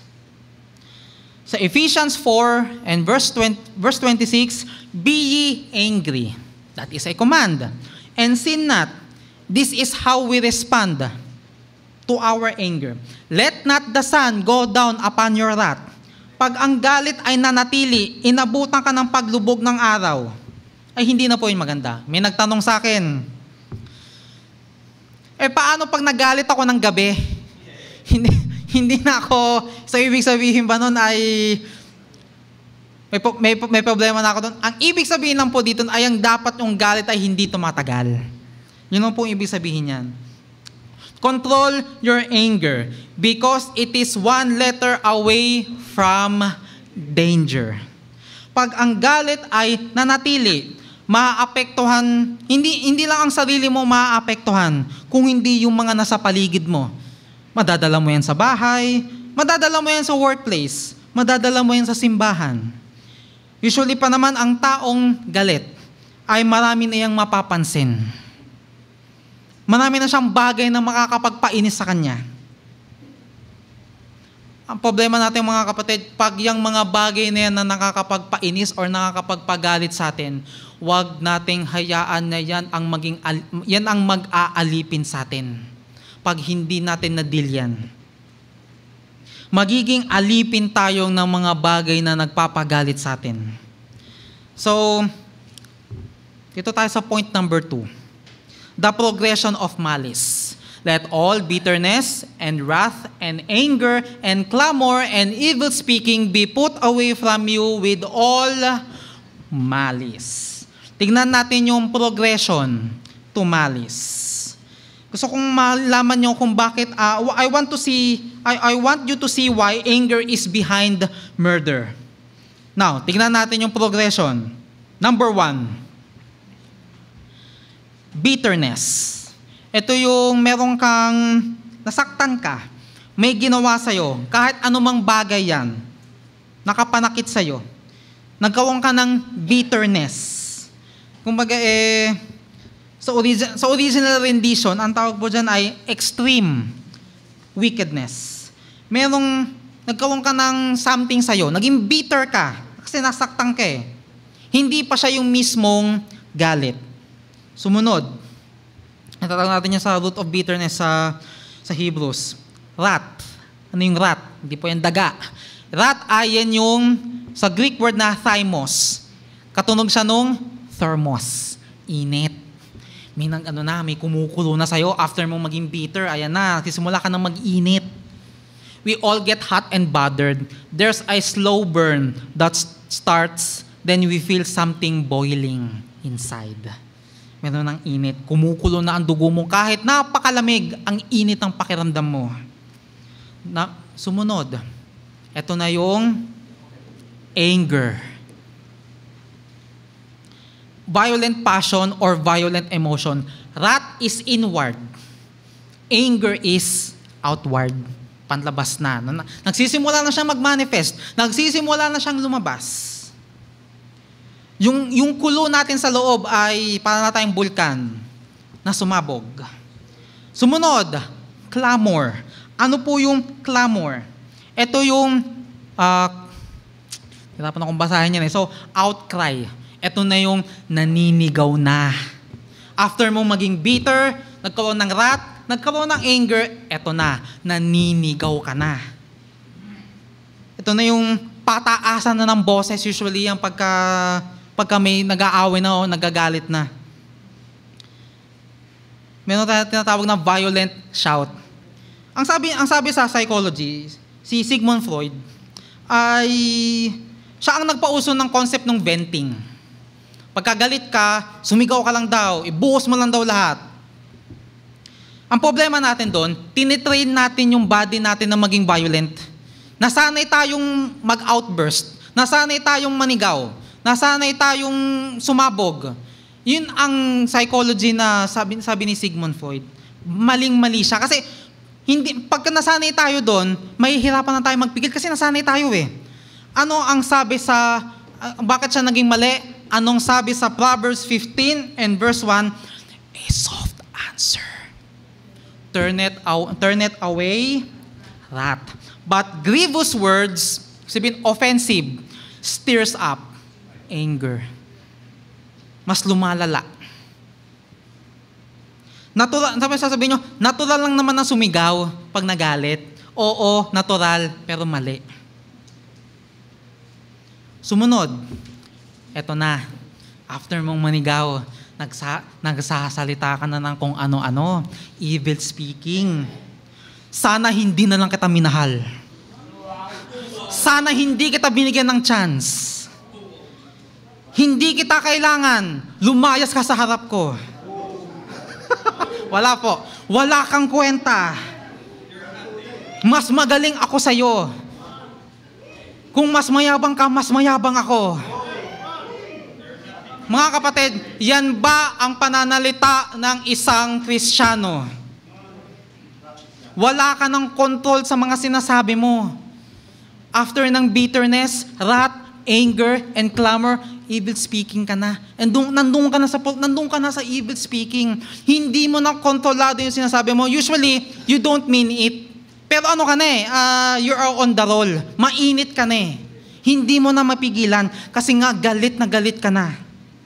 Sa Ephesians 4 and verse 26, be ye angry. That is a command. And sin not. This is how we respond to our anger. Let not the sun go down upon your wrath. Pag ang galit ay nanatili, inabutan ka ng paglubog ng araw, ay hindi na po yung maganda. May nagtanong sa akin, paano pag nagalit ako ng gabi? Hindi na ako, so ibig sabihin ba nun ay, may problema na ako doon. Ang ibig sabihin lang po dito ay ang dapat yung galit ay hindi tumatagal. Yun ang po ibig sabihin yan. Control your anger because it is one letter away from danger. Pag ang galit ay nanatili, maaapektuhan, hindi lang ang sarili mo maaapektuhan, kung hindi yung mga nasa paligid mo. Madadala mo yan sa bahay, madadala mo yan sa workplace, madadala mo yan sa simbahan. Usually pa naman, ang taong galit ay marami na yang mapapansin. Marami na siyang bagay na makakapagpainis sa kanya. Ang problema natin mga kapatid, pag yung mga bagay na yan na nakakapagpainis or nakakapagpagalit sa atin, wag nating hayaan na yan ang mag-aalipin sa atin. Pag hindi natin na-deal yan. Magiging alipin tayo ng mga bagay na nagpapagalit sa atin. So, dito tayo sa point number 2. The progression of malice. Let all bitterness and wrath and anger and clamor and evil speaking be put away from you with all malice. Tignan natin yung progression to malice. Gusto kong malaman nyo kung bakit, I want you to see why anger is behind murder. Now, tignan natin yung progression. Number 1, bitterness. Ito yung meron kang nasaktan ka, may ginawa sa'yo, kahit anumang bagay yan, nakapanakit sa'yo, nagkaroon ka ng bitterness. Kumbaga sa original rendition, ang tawag po dyan ay extreme wickedness. Nagkaroon ka ng something sa'yo, naging bitter ka, kasi nasaktan ka eh. Hindi pa siya yung mismong galit. Sumunod, natatawag natin niya sa root of bitterness sa Hebrews. Wrath. Ano yung wrath? Hindi po yan daga. Wrath ay yan yung sa Greek word na thymos. Katunog siya nung thermos. Init. May kumukulo na sa'yo after mong maging bitter. Ayan na, sisimula ka nang mag-init. We all get hot and bothered. There's a slow burn that starts, then we feel something boiling inside. Meron ng init. Kumukulo na ang dugo mo. Kahit napakalamig, ang init ng pakiramdam mo. Sumunod. Ito na yung anger. Violent passion or violent emotion. Wrath is inward. Anger is outward. Panlabas na. Nagsisimula na siyang mag-manifest. Nagsisimula na siyang lumabas. Yung kulo natin sa loob ay para na tayong bulkan na sumabog. Sumunod, clamor. Ano po yung clamor? Ito yung, hirapan akong basahin yan eh. So, outcry. Ito na yung naninigaw na. After mo maging bitter, nagkaroon ng wrath, nagkaroon ng anger, eto na, naninigaw ka na. Ito na yung pataasan na ng boses, usually yung pagka may nag-aaway na o nagagalit na. Meron tayo tinatawag na violent shout. Ang sabi sa psychology, si Sigmund Freud, ay siya ang nagpauso ng concept ng venting. Pagkagalit ka, sumigaw ka lang daw, ibuhos mo lang daw lahat. Ang problema natin doon, tinitrain natin yung body natin na maging violent. Nasanay tayong mag-outburst. Nasanay tayong manigaw. Nasanay tayong sumabog. Yun ang psychology na sabi ni Sigmund Freud. Maling-mali siya. Kasi pagka nasanay tayo doon, mahihirapan na tayo magpigil kasi nasanay tayo eh. Ano ang sabi bakit siya naging mali? Anong sabi sa Proverbs 15 and verse 1? A soft answer. Turn it away, wrath. But grievous words, sabihin offensive, stirs up anger. Mas lumalala. Sasabihin nyo, natural lang naman na sumigaw pag nagalit. Oo, natural, pero mali. Sumunod, eto na. After mong manigaw, nagsasalita ka na ng kung ano-ano. Evil speaking. Sana hindi na lang kita minahal. Sana hindi kita binigyan ng chance. Hindi kita kailangan. Lumayas ka sa harap ko. Wala po. Wala kang kwenta. Mas magaling ako sa'yo. Kung mas mayabang ka, mas mayabang ako. Mga kapatid, yan ba ang pananalita ng isang Kristiyano? Wala ka ng control sa mga sinasabi mo. After ng bitterness, wrath, anger, and clamor, evil speaking ka na. And nandun ka na sa evil speaking. Hindi mo na kontrolado yung sinasabi mo. Usually, you don't mean it. Pero ano ka na you're on the roll. Mainit ka na Hindi mo na mapigilan kasi nga galit na galit ka na.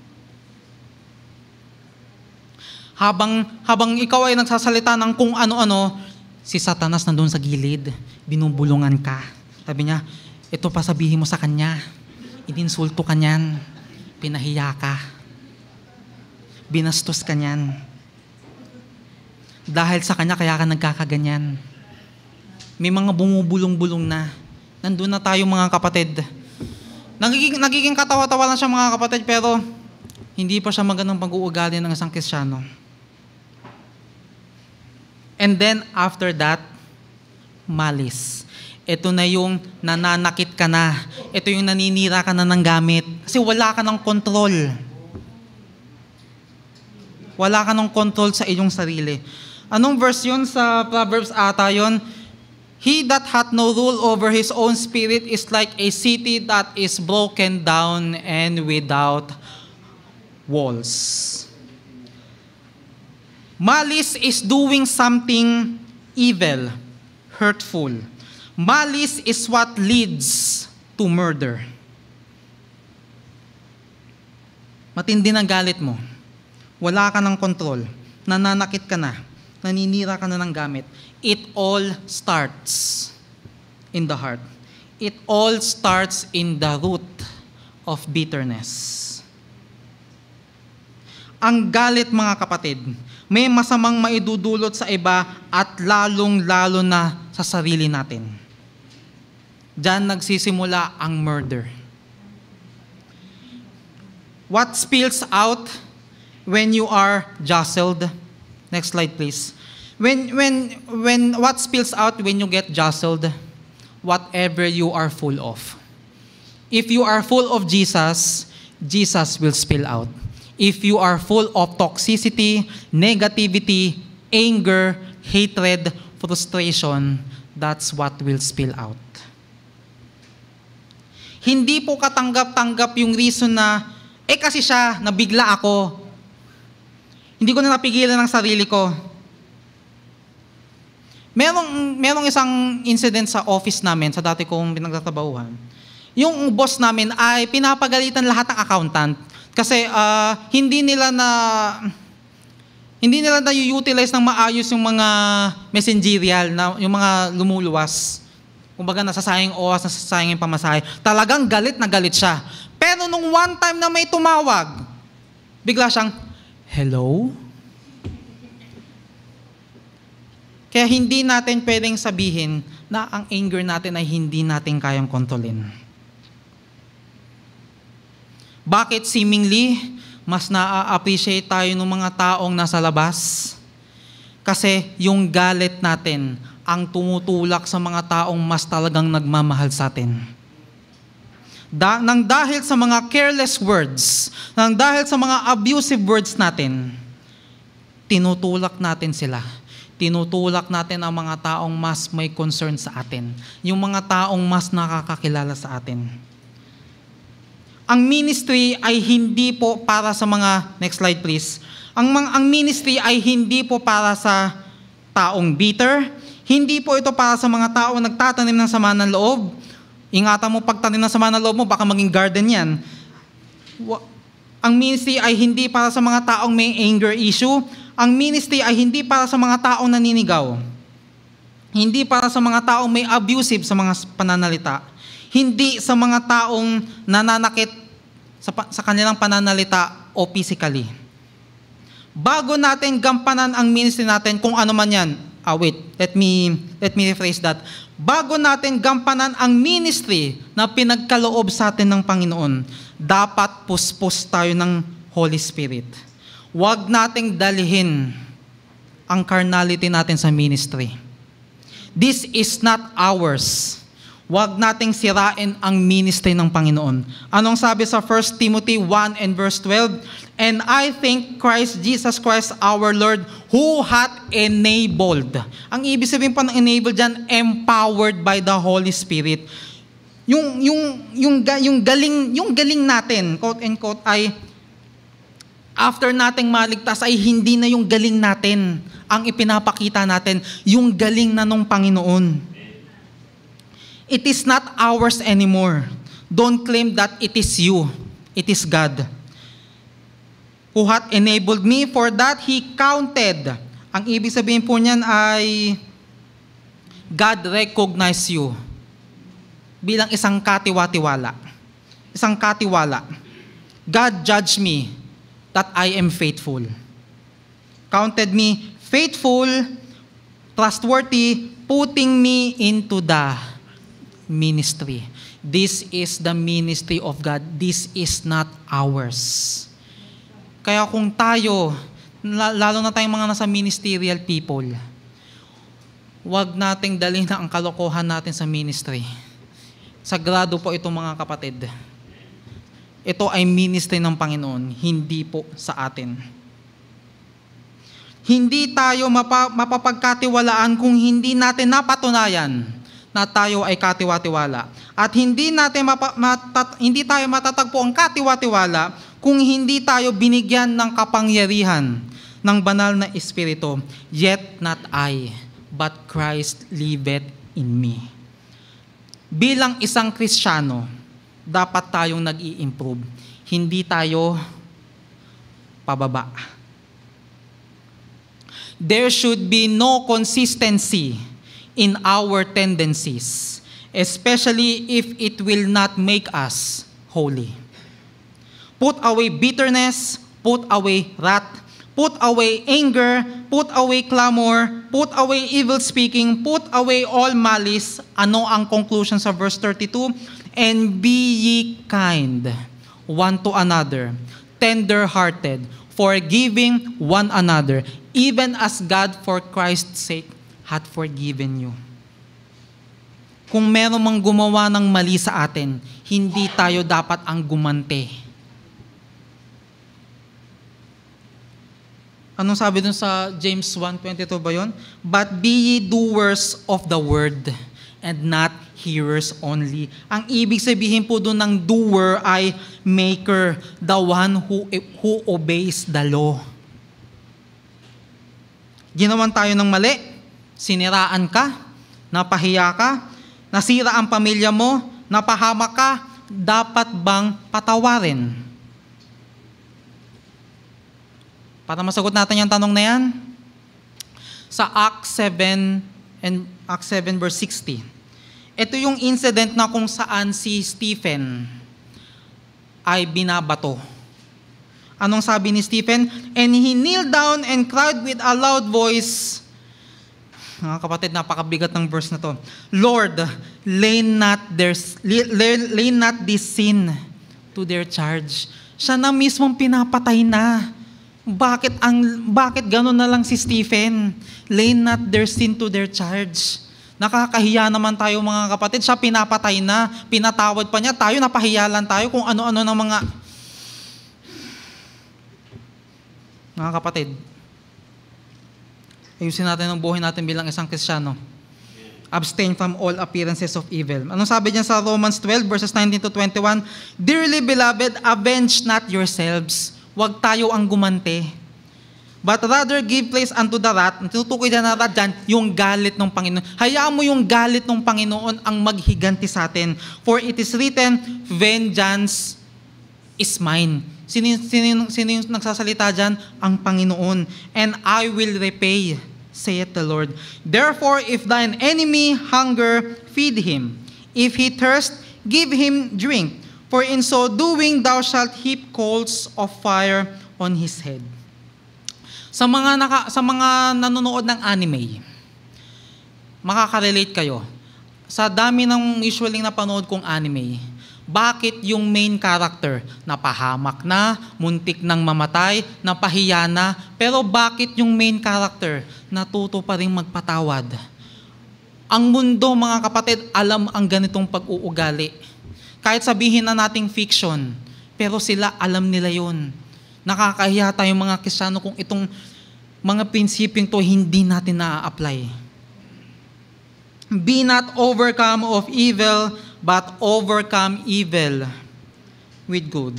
Habang ikaw ay nagsasalita ng kung ano-ano, si Satanas nandun sa gilid, binubulungan ka. Sabi niya, ito pa sabihin mo sa kanya. Ininsulto ka niyan. Pinahiya ka. Binastos ka niyan. Dahil sa kanya, kaya ka nagkakaganyan. May mga bumubulong-bulong na. Nandun na tayo mga kapatid. Nagiging katawa-tawa lang siya mga kapatid, pero hindi pa siya magandang pag-uugali ng isang Kristiyano. And then, after that, malice. Ito na yung nananakit ka na. Ito yung naninira ka na ng gamit. Kasi wala ka ng control. Wala ka ng control sa iyong sarili. Anong verse yun sa Proverbs ata yun? He that hath no rule over his own spirit is like a city that is broken down and without walls. Malice is doing something evil, hurtful. Malice is what leads to murder. Matindi ng galit mo. Wala ka ng control. Nananakit ka na. Naninira ka na ng gamit. It all starts in the heart. It all starts in the root of bitterness. Ang galit, mga kapatid, may masamang maidudulot sa iba at lalong-lalo na sa sarili natin. Diyan nagsisimula ang murder. What spills out when you are jostled? Next slide, please. What spills out when you get jostled? Whatever you are full of. If you are full of Jesus, Jesus will spill out. If you are full of toxicity, negativity, anger, hatred, frustration, that's what will spill out. Hindi po katanggap-tanggap yung reason na, kasi siya, nabigla ako. Hindi ko na napigilan ang sarili ko. Merong isang incident sa office namin, sa dati kong pinagtatrabahuhan. Yung boss namin ay pinapagalitan lahat ng accountant kasi hindi nila na-utilize ng maayos yung mga messengeriyal, yung mga lumuluwas. Kumbaga nasasayang oras, nasasayang yung pamasahe. Talagang galit na galit siya. Pero nung one time na may tumawag, bigla siyang, hello? Kaya hindi natin pwedeng sabihin na ang anger natin ay hindi natin kayang kontrolin. Bakit seemingly mas na-appreciate tayo ng mga taong nasa labas? Kasi yung galit natin ang tumutulak sa mga taong mas talagang nagmamahal sa atin. Nang dahil sa mga careless words, nang dahil sa mga abusive words natin, tinutulak natin sila. Tinutulak natin ang mga taong mas may concern sa atin. Yung mga taong mas nakakakilala sa atin. Ang ministry ay hindi po para sa mga, next slide please. Ang ministry ay hindi po para sa taong bitter. Hindi po ito para sa mga taong nagtatanim ng sama ng loob. Ingatan mo, pagtanim ng sama ng loob mo, baka maging garden yan. Ang ministry ay hindi para sa mga taong may anger issue. Ang ministry ay hindi para sa mga taong naninigaw. Hindi para sa mga taong may abusive sa mga pananalita. Hindi sa mga taong nananakit sa kanilang pananalita o physically. Bago natin gampanan ang ministry natin, kung ano man yan, let me rephrase that. Bago natin gampanan ang ministry na pinagkaloob sa atin ng Panginoon, dapat puspos tayo ng Holy Spirit. Huwag nating dalhin ang carnality natin sa ministry. This is not ours. Huwag nating sirain ang ministry ng Panginoon. Anong sabi sa 1 Timothy 1 and verse 12? And I thank Jesus Christ our Lord who hath enabled. Ang ibig sabihin pa ng enabled dyan, empowered by the Holy Spirit. Yung galing natin, quote and quote, ay after nating maligtas ay hindi na yung galing natin ang ipinapakita natin, yung galing na nung Panginoon. It is not ours anymore. Don't claim that it is you. It is God who hath enabled me, for that He counted. Ang ibig sabihin po niyan ay God recognized you bilang isang katiwa-tiwala. Isang katiwala. God judged me that I am faithful. Counted me faithful, trustworthy, putting me into the ministry. This is the ministry of God. This is not ours. Kaya kung tayo, lalo na tayong mga nasa ministerial people, huwag nating dalhin ang kalokohan natin sa ministry. Sagrado po itong mga kapatid. Ito ay ministry ng Panginoon, hindi po sa atin. Hindi tayo mapapagkatiwalaan kung hindi natin napatunayan na tayo ay katiwa-tiwala. At hindi tayo matatagpo ang katiwa-tiwala kung hindi tayo binigyan ng kapangyarihan ng banal na Espiritu. Yet not I, but Christ liveth in me. Bilang isang Kristiyano, dapat tayong nag-i-improve. Hindi tayo pababa. There should be no consistency in our tendencies, especially if it will not make us holy. Put away bitterness, put away wrath, put away anger, put away clamor, put away evil speaking, put away all malice. Ano ang conclusion sa verse 32? And be ye kind one to another, tender-hearted, forgiving one another, even as God for Christ's sake hath forgiven you. Kung meron mang gumawa ng mali sa atin, hindi tayo dapat ang gumante. Anong sabi dun sa James 1:22 ba yun? But be ye doers of the word, and not hearers only. Ang ibig sabihin po doon ng doer ay maker, the one who obeys the law. Ginawan tayo ng mali, siniraan ka, napahiya ka, nasira ang pamilya mo, napahamak ka, dapat bang patawarin? Para masagot natin yung tanong na yan, sa Acts 7 verse 60. Ito yung incident na kung saan si Stephen ay binabato. Anong sabi ni Stephen? And he kneeled down and cried with a loud voice. Mga kapatid, napakabigat ng verse na to. Lord, lay not this sin to their charge. Siya na mismong pinapatay na. Bakit gano'n na lang si Stephen? Lay not their sin to their charge. Nakakahiya naman tayo mga kapatid. Siya pinapatay na, pinatawad pa niya. Tayo napahiya lang tayo kung ano-ano ng mga kapatid. Ayusin natin ang buhay natin bilang isang Kristiyano. Abstain from all appearances of evil. Anong sabi niya sa Romans 12 verses 19 to 21? Dearly beloved, avenge not yourselves. Huwag tayo ang gumante. But rather give place unto the wrath. Tinutukoy dyan na dyan, yung galit ng Panginoon. Hayaan mo yung galit ng Panginoon ang maghiganti sa atin. For it is written, vengeance is mine. Sino yung nagsasalita dyan? Ang Panginoon. And I will repay, saith the Lord. Therefore, if thine enemy hunger, feed him. If he thirst, give him drink. For in so doing, thou shalt heap coals of fire on his head. Sa mga nanonood ng anime, makaka-relate kayo. Sa dami ng usually napanood kong anime, bakit yung main character napahamak na, muntik nang mamatay, napahiya na, pero bakit yung main character natuto pa rin magpatawad? Ang mundo, mga kapatid, alam ang ganitong pag-uugali. Kahit sabihin na nating fiction, pero sila alam nila yun. Nakakahiya tayong mga Kristiyano kung itong mga prinsipyong to hindi natin na-apply. Be not overcome of evil, but overcome evil with good.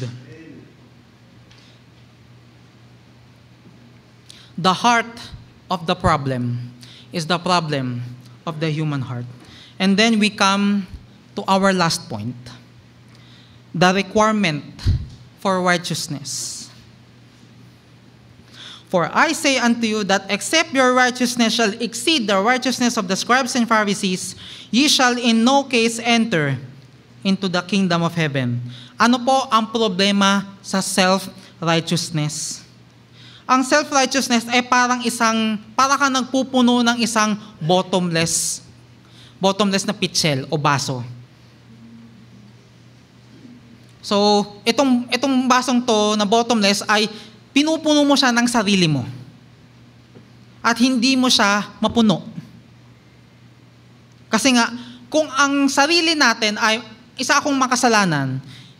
The heart of the problem is the problem of the human heart. And then we come to our last point, the requirement for righteousness. For I say unto you that except your righteousness shall exceed the righteousness of the scribes and Pharisees, ye shall in no case enter into the kingdom of heaven. Ano po ang problema sa self-righteousness? Ang self-righteousness ay para kang nagpupuno ng isang bottomless na pitchel o baso. So, itong basong to na bottomless ay pinupuno mo siya ng sarili mo. At hindi mo siya mapuno. Kasi nga, kung ang sarili natin ay isa akong makasalanan,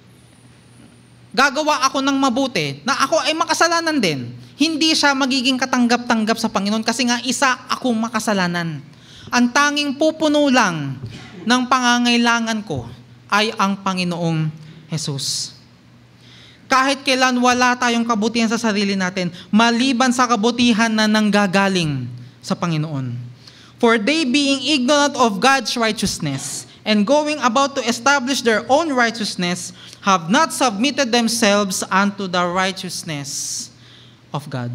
gagawa ako ng mabuti, na ako ay makasalanan din, hindi siya magiging katanggap-tanggap sa Panginoon kasi nga isa akong makasalanan. Ang tanging pupuno lang ng pangangailangan ko ay ang Panginoong Jesus. Kahit kailan wala tayong kabutihan sa sarili natin, maliban sa kabutihan na nanggagaling sa Panginoon. For they being ignorant of God's righteousness, and going about to establish their own righteousness, have not submitted themselves unto the righteousness of God.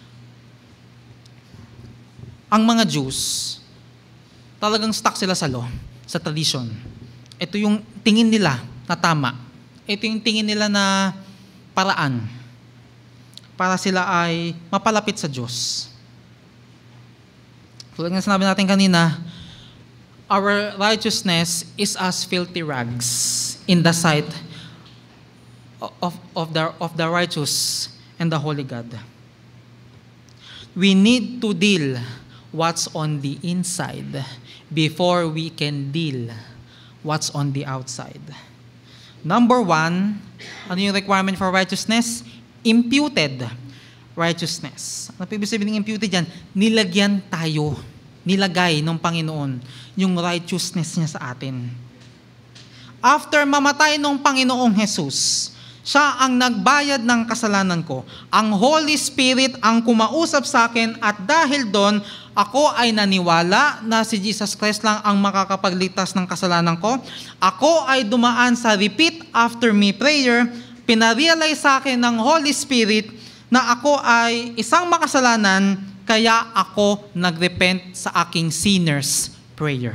Ang mga Jews, talagang stuck sila sa law, sa tradition. Ito yung tingin nila na tama. Ito yung tingin nila na paraan para sila ay mapalapit sa Diyos. Tulad nga sinabi natin kanina, our righteousness is as filthy rags in the sight of the righteous and the holy God. We need to deal what's on the inside before we can deal what's on the outside. Number 1, ano yung requirement for righteousness? Imputed righteousness. Ano ibig sabihin ng imputed yan? Nilagyan tayo, nilagay ng Panginoon yung righteousness niya sa atin. After mamatay ng Panginoong Jesus, siya ang nagbayad ng kasalanan ko. Ang Holy Spirit ang kumausap sa akin at dahil doon, ako ay naniwala na si Jesus Christ lang ang makakapagligtas ng kasalanan ko. Ako ay dumaan sa repeat after me prayer. Pinarealize sa akin ng Holy Spirit na ako ay isang makasalanan, kaya ako nagrepent sa aking sinner's prayer.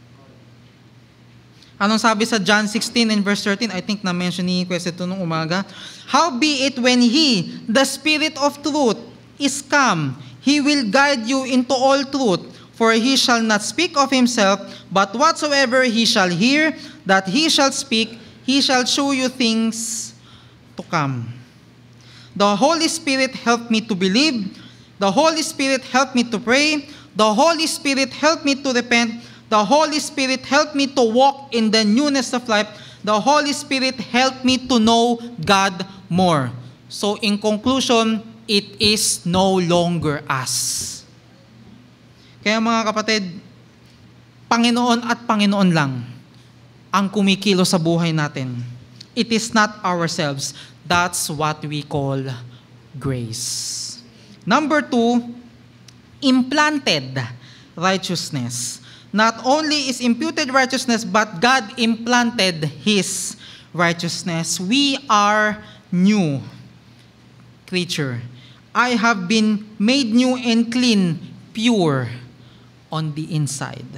Anong sabi sa John 16 and verse 13? I think na-mention ni Kwesta ito nung umaga. Howbeit when He, the Spirit of truth, is come, He will guide you into all truth. For He shall not speak of Himself, but whatsoever He shall hear, that He shall speak, He shall show you things to come. The Holy Spirit helped me to believe. The Holy Spirit helped me to pray. The Holy Spirit helped me to repent. The Holy Spirit helped me to walk in the newness of life. The Holy Spirit helped me to know God more. So in conclusion, it is no longer us. Kaya mga kapatid, Panginoon at Panginoon lang ang kumikilos sa buhay natin. It is not ourselves. That's what we call grace. Number 2, implanted righteousness. Not only is imputed righteousness, but God implanted His righteousness. We are new creature. I have been made new and clean, pure on the inside.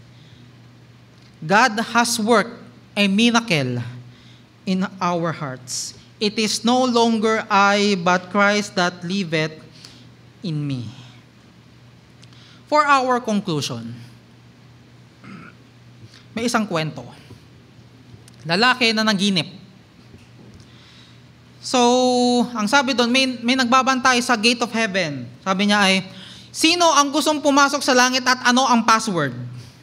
God has worked a miracle in our hearts. It is no longer I, but Christ that liveth in me. For our conclusion, may isang kwento. Lalaki na naginip. So, ang sabi doon, may nagbabantay sa gate of heaven. Sabi niya ay, sino ang gustong pumasok sa langit at ano ang password?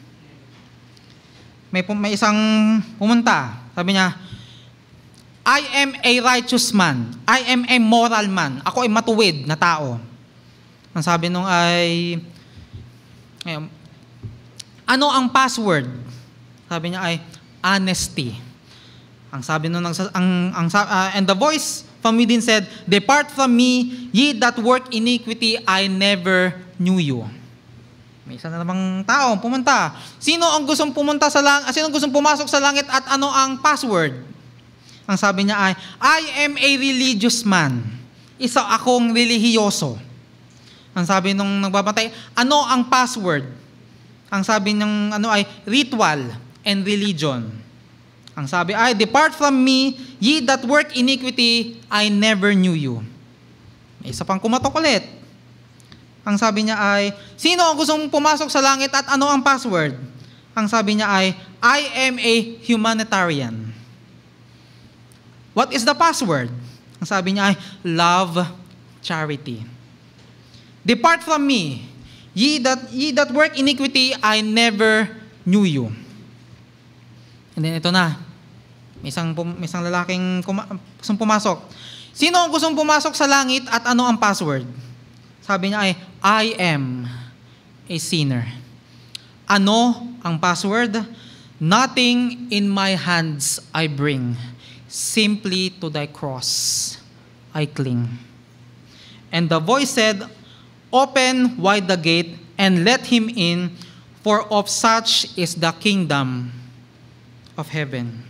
May isang pumunta. Sabi niya, I am a righteous man. I am a moral man. Ako ay matuwid na tao. Ang sabi nung ay, ano ang password? Sabi niya ay, honesty. Ang sabi nun, and the voice from within said, depart from me, ye that work iniquity, I never knew you. May isa na namang tao pumunta. Sino ang gustong pumasok sa langit at ano ang password? Ang sabi niya ay, I am a religious man. Isa akong relihiyoso. Ang sabi nung nagbabantay, ano ang password? Ang sabi ng ay, ritual and religion. Ang sabi ay, depart from me, ye that work iniquity, I never knew you. May isa pang kumatok ulit. Ang sabi niya ay, sino ang gustong pumasok sa langit at ano ang password? Ang sabi niya ay, I am a humanitarian. What is the password? Ang sabi niya ay, love, charity. Depart from me, ye that work iniquity, I never knew you. And then ito na, may isang lalaking gustong pumasok. Sino ang gustong pumasok sa langit at ano ang password? Sabi niya ay, I am a sinner. Ano ang password? Nothing in my hands I bring. Simply to thy cross I cling. And the voice said, open wide the gate and let him in, for of such is the kingdom of heaven.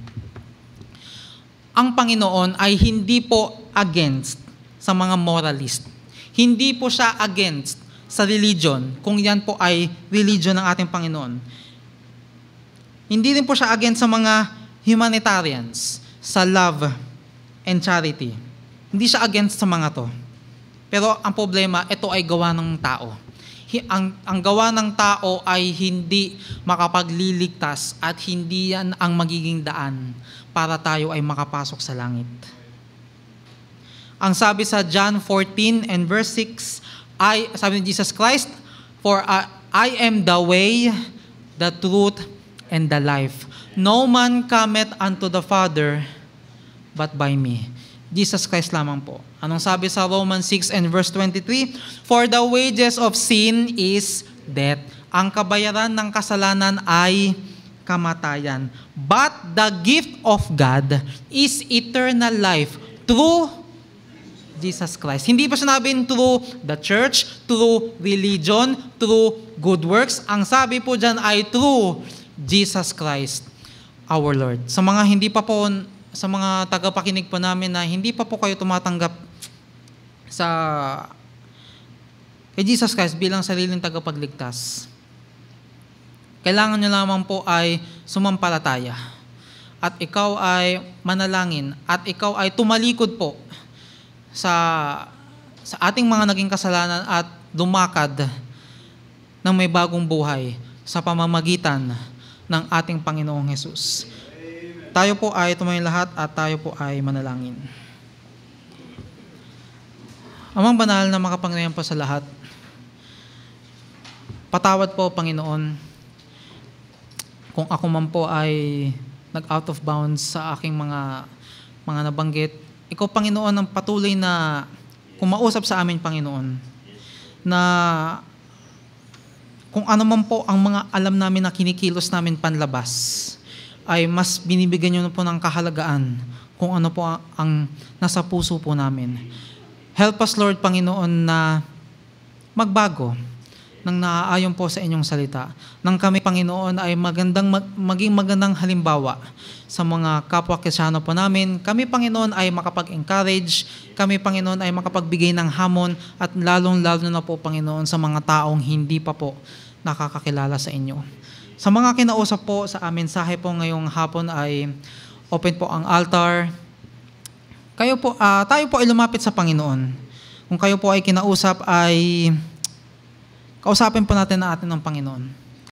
Ang Panginoon ay hindi po against sa mga moralist. Hindi po siya against sa religion, kung yan po ay religion ng ating Panginoon. Hindi rin po siya against sa mga humanitarians, sa love and charity. Hindi siya against sa mga to. Pero ang problema, ito ay gawa ng tao. Ang gawa ng tao ay hindi makapagliligtas at hindi yan ang magiging daan para tayo ay makapasok sa langit. Ang sabi sa John 14 and verse 6, sabi ni Jesus Christ, for I am the way, the truth, and the life. No man cometh unto the Father but by me. Jesus Christ lamang po. Anong sabi sa Romans 6 and verse 23? For the wages of sin is death. Ang kabayaran ng kasalanan ay kamatayan. But the gift of God is eternal life through Jesus Christ. Hindi pa sinabing through the church, through religion, through good works. Ang sabi po dyan ay through Jesus Christ, our Lord. Sa mga tagapakinig po namin na hindi pa po kayo tumatanggap kay Jesus Christ bilang sariling tagapagligtas, kailangan nyo lamang po ay sumampalataya at ikaw ay manalangin at ikaw ay tumalikod po sa ating mga naging kasalanan at lumakad ng may bagong buhay sa pamamagitan ng ating Panginoong Hesus. Tayo po ay tumayo lahat at tayo po ay manalangin. Amang banal na makapangyarihan po sa lahat, patawad po, Panginoon. kung ako man po ay nag-out of bounds sa aking mga nabanggit, ikaw, Panginoon, ang patuloy na kumausap sa amin, Panginoon, na kung ano man po ang mga alam namin na kinikilos namin panlabas, ay mas binibigyan nyo na po ng kahalagaan kung ano po ang nasa puso po namin. Help us, Lord, Panginoon, na magbago nang naaayon po sa inyong salita. Nang kami, Panginoon, ay maging magandang halimbawa sa mga kapwa Kristiyano po namin. Kami, Panginoon, ay makapag-encourage. Kami, Panginoon, ay makapagbigay ng hamon at lalong-lalo na po, Panginoon, sa mga taong hindi pa po nakakakilala sa inyo. Sa mga kinausap po sa amin mensahe po ngayong hapon ay open po ang altar. Tayo po ay lumapit sa Panginoon. Kung kayo po ay kinausap, ay kausapin po natin ang atin ng Panginoon.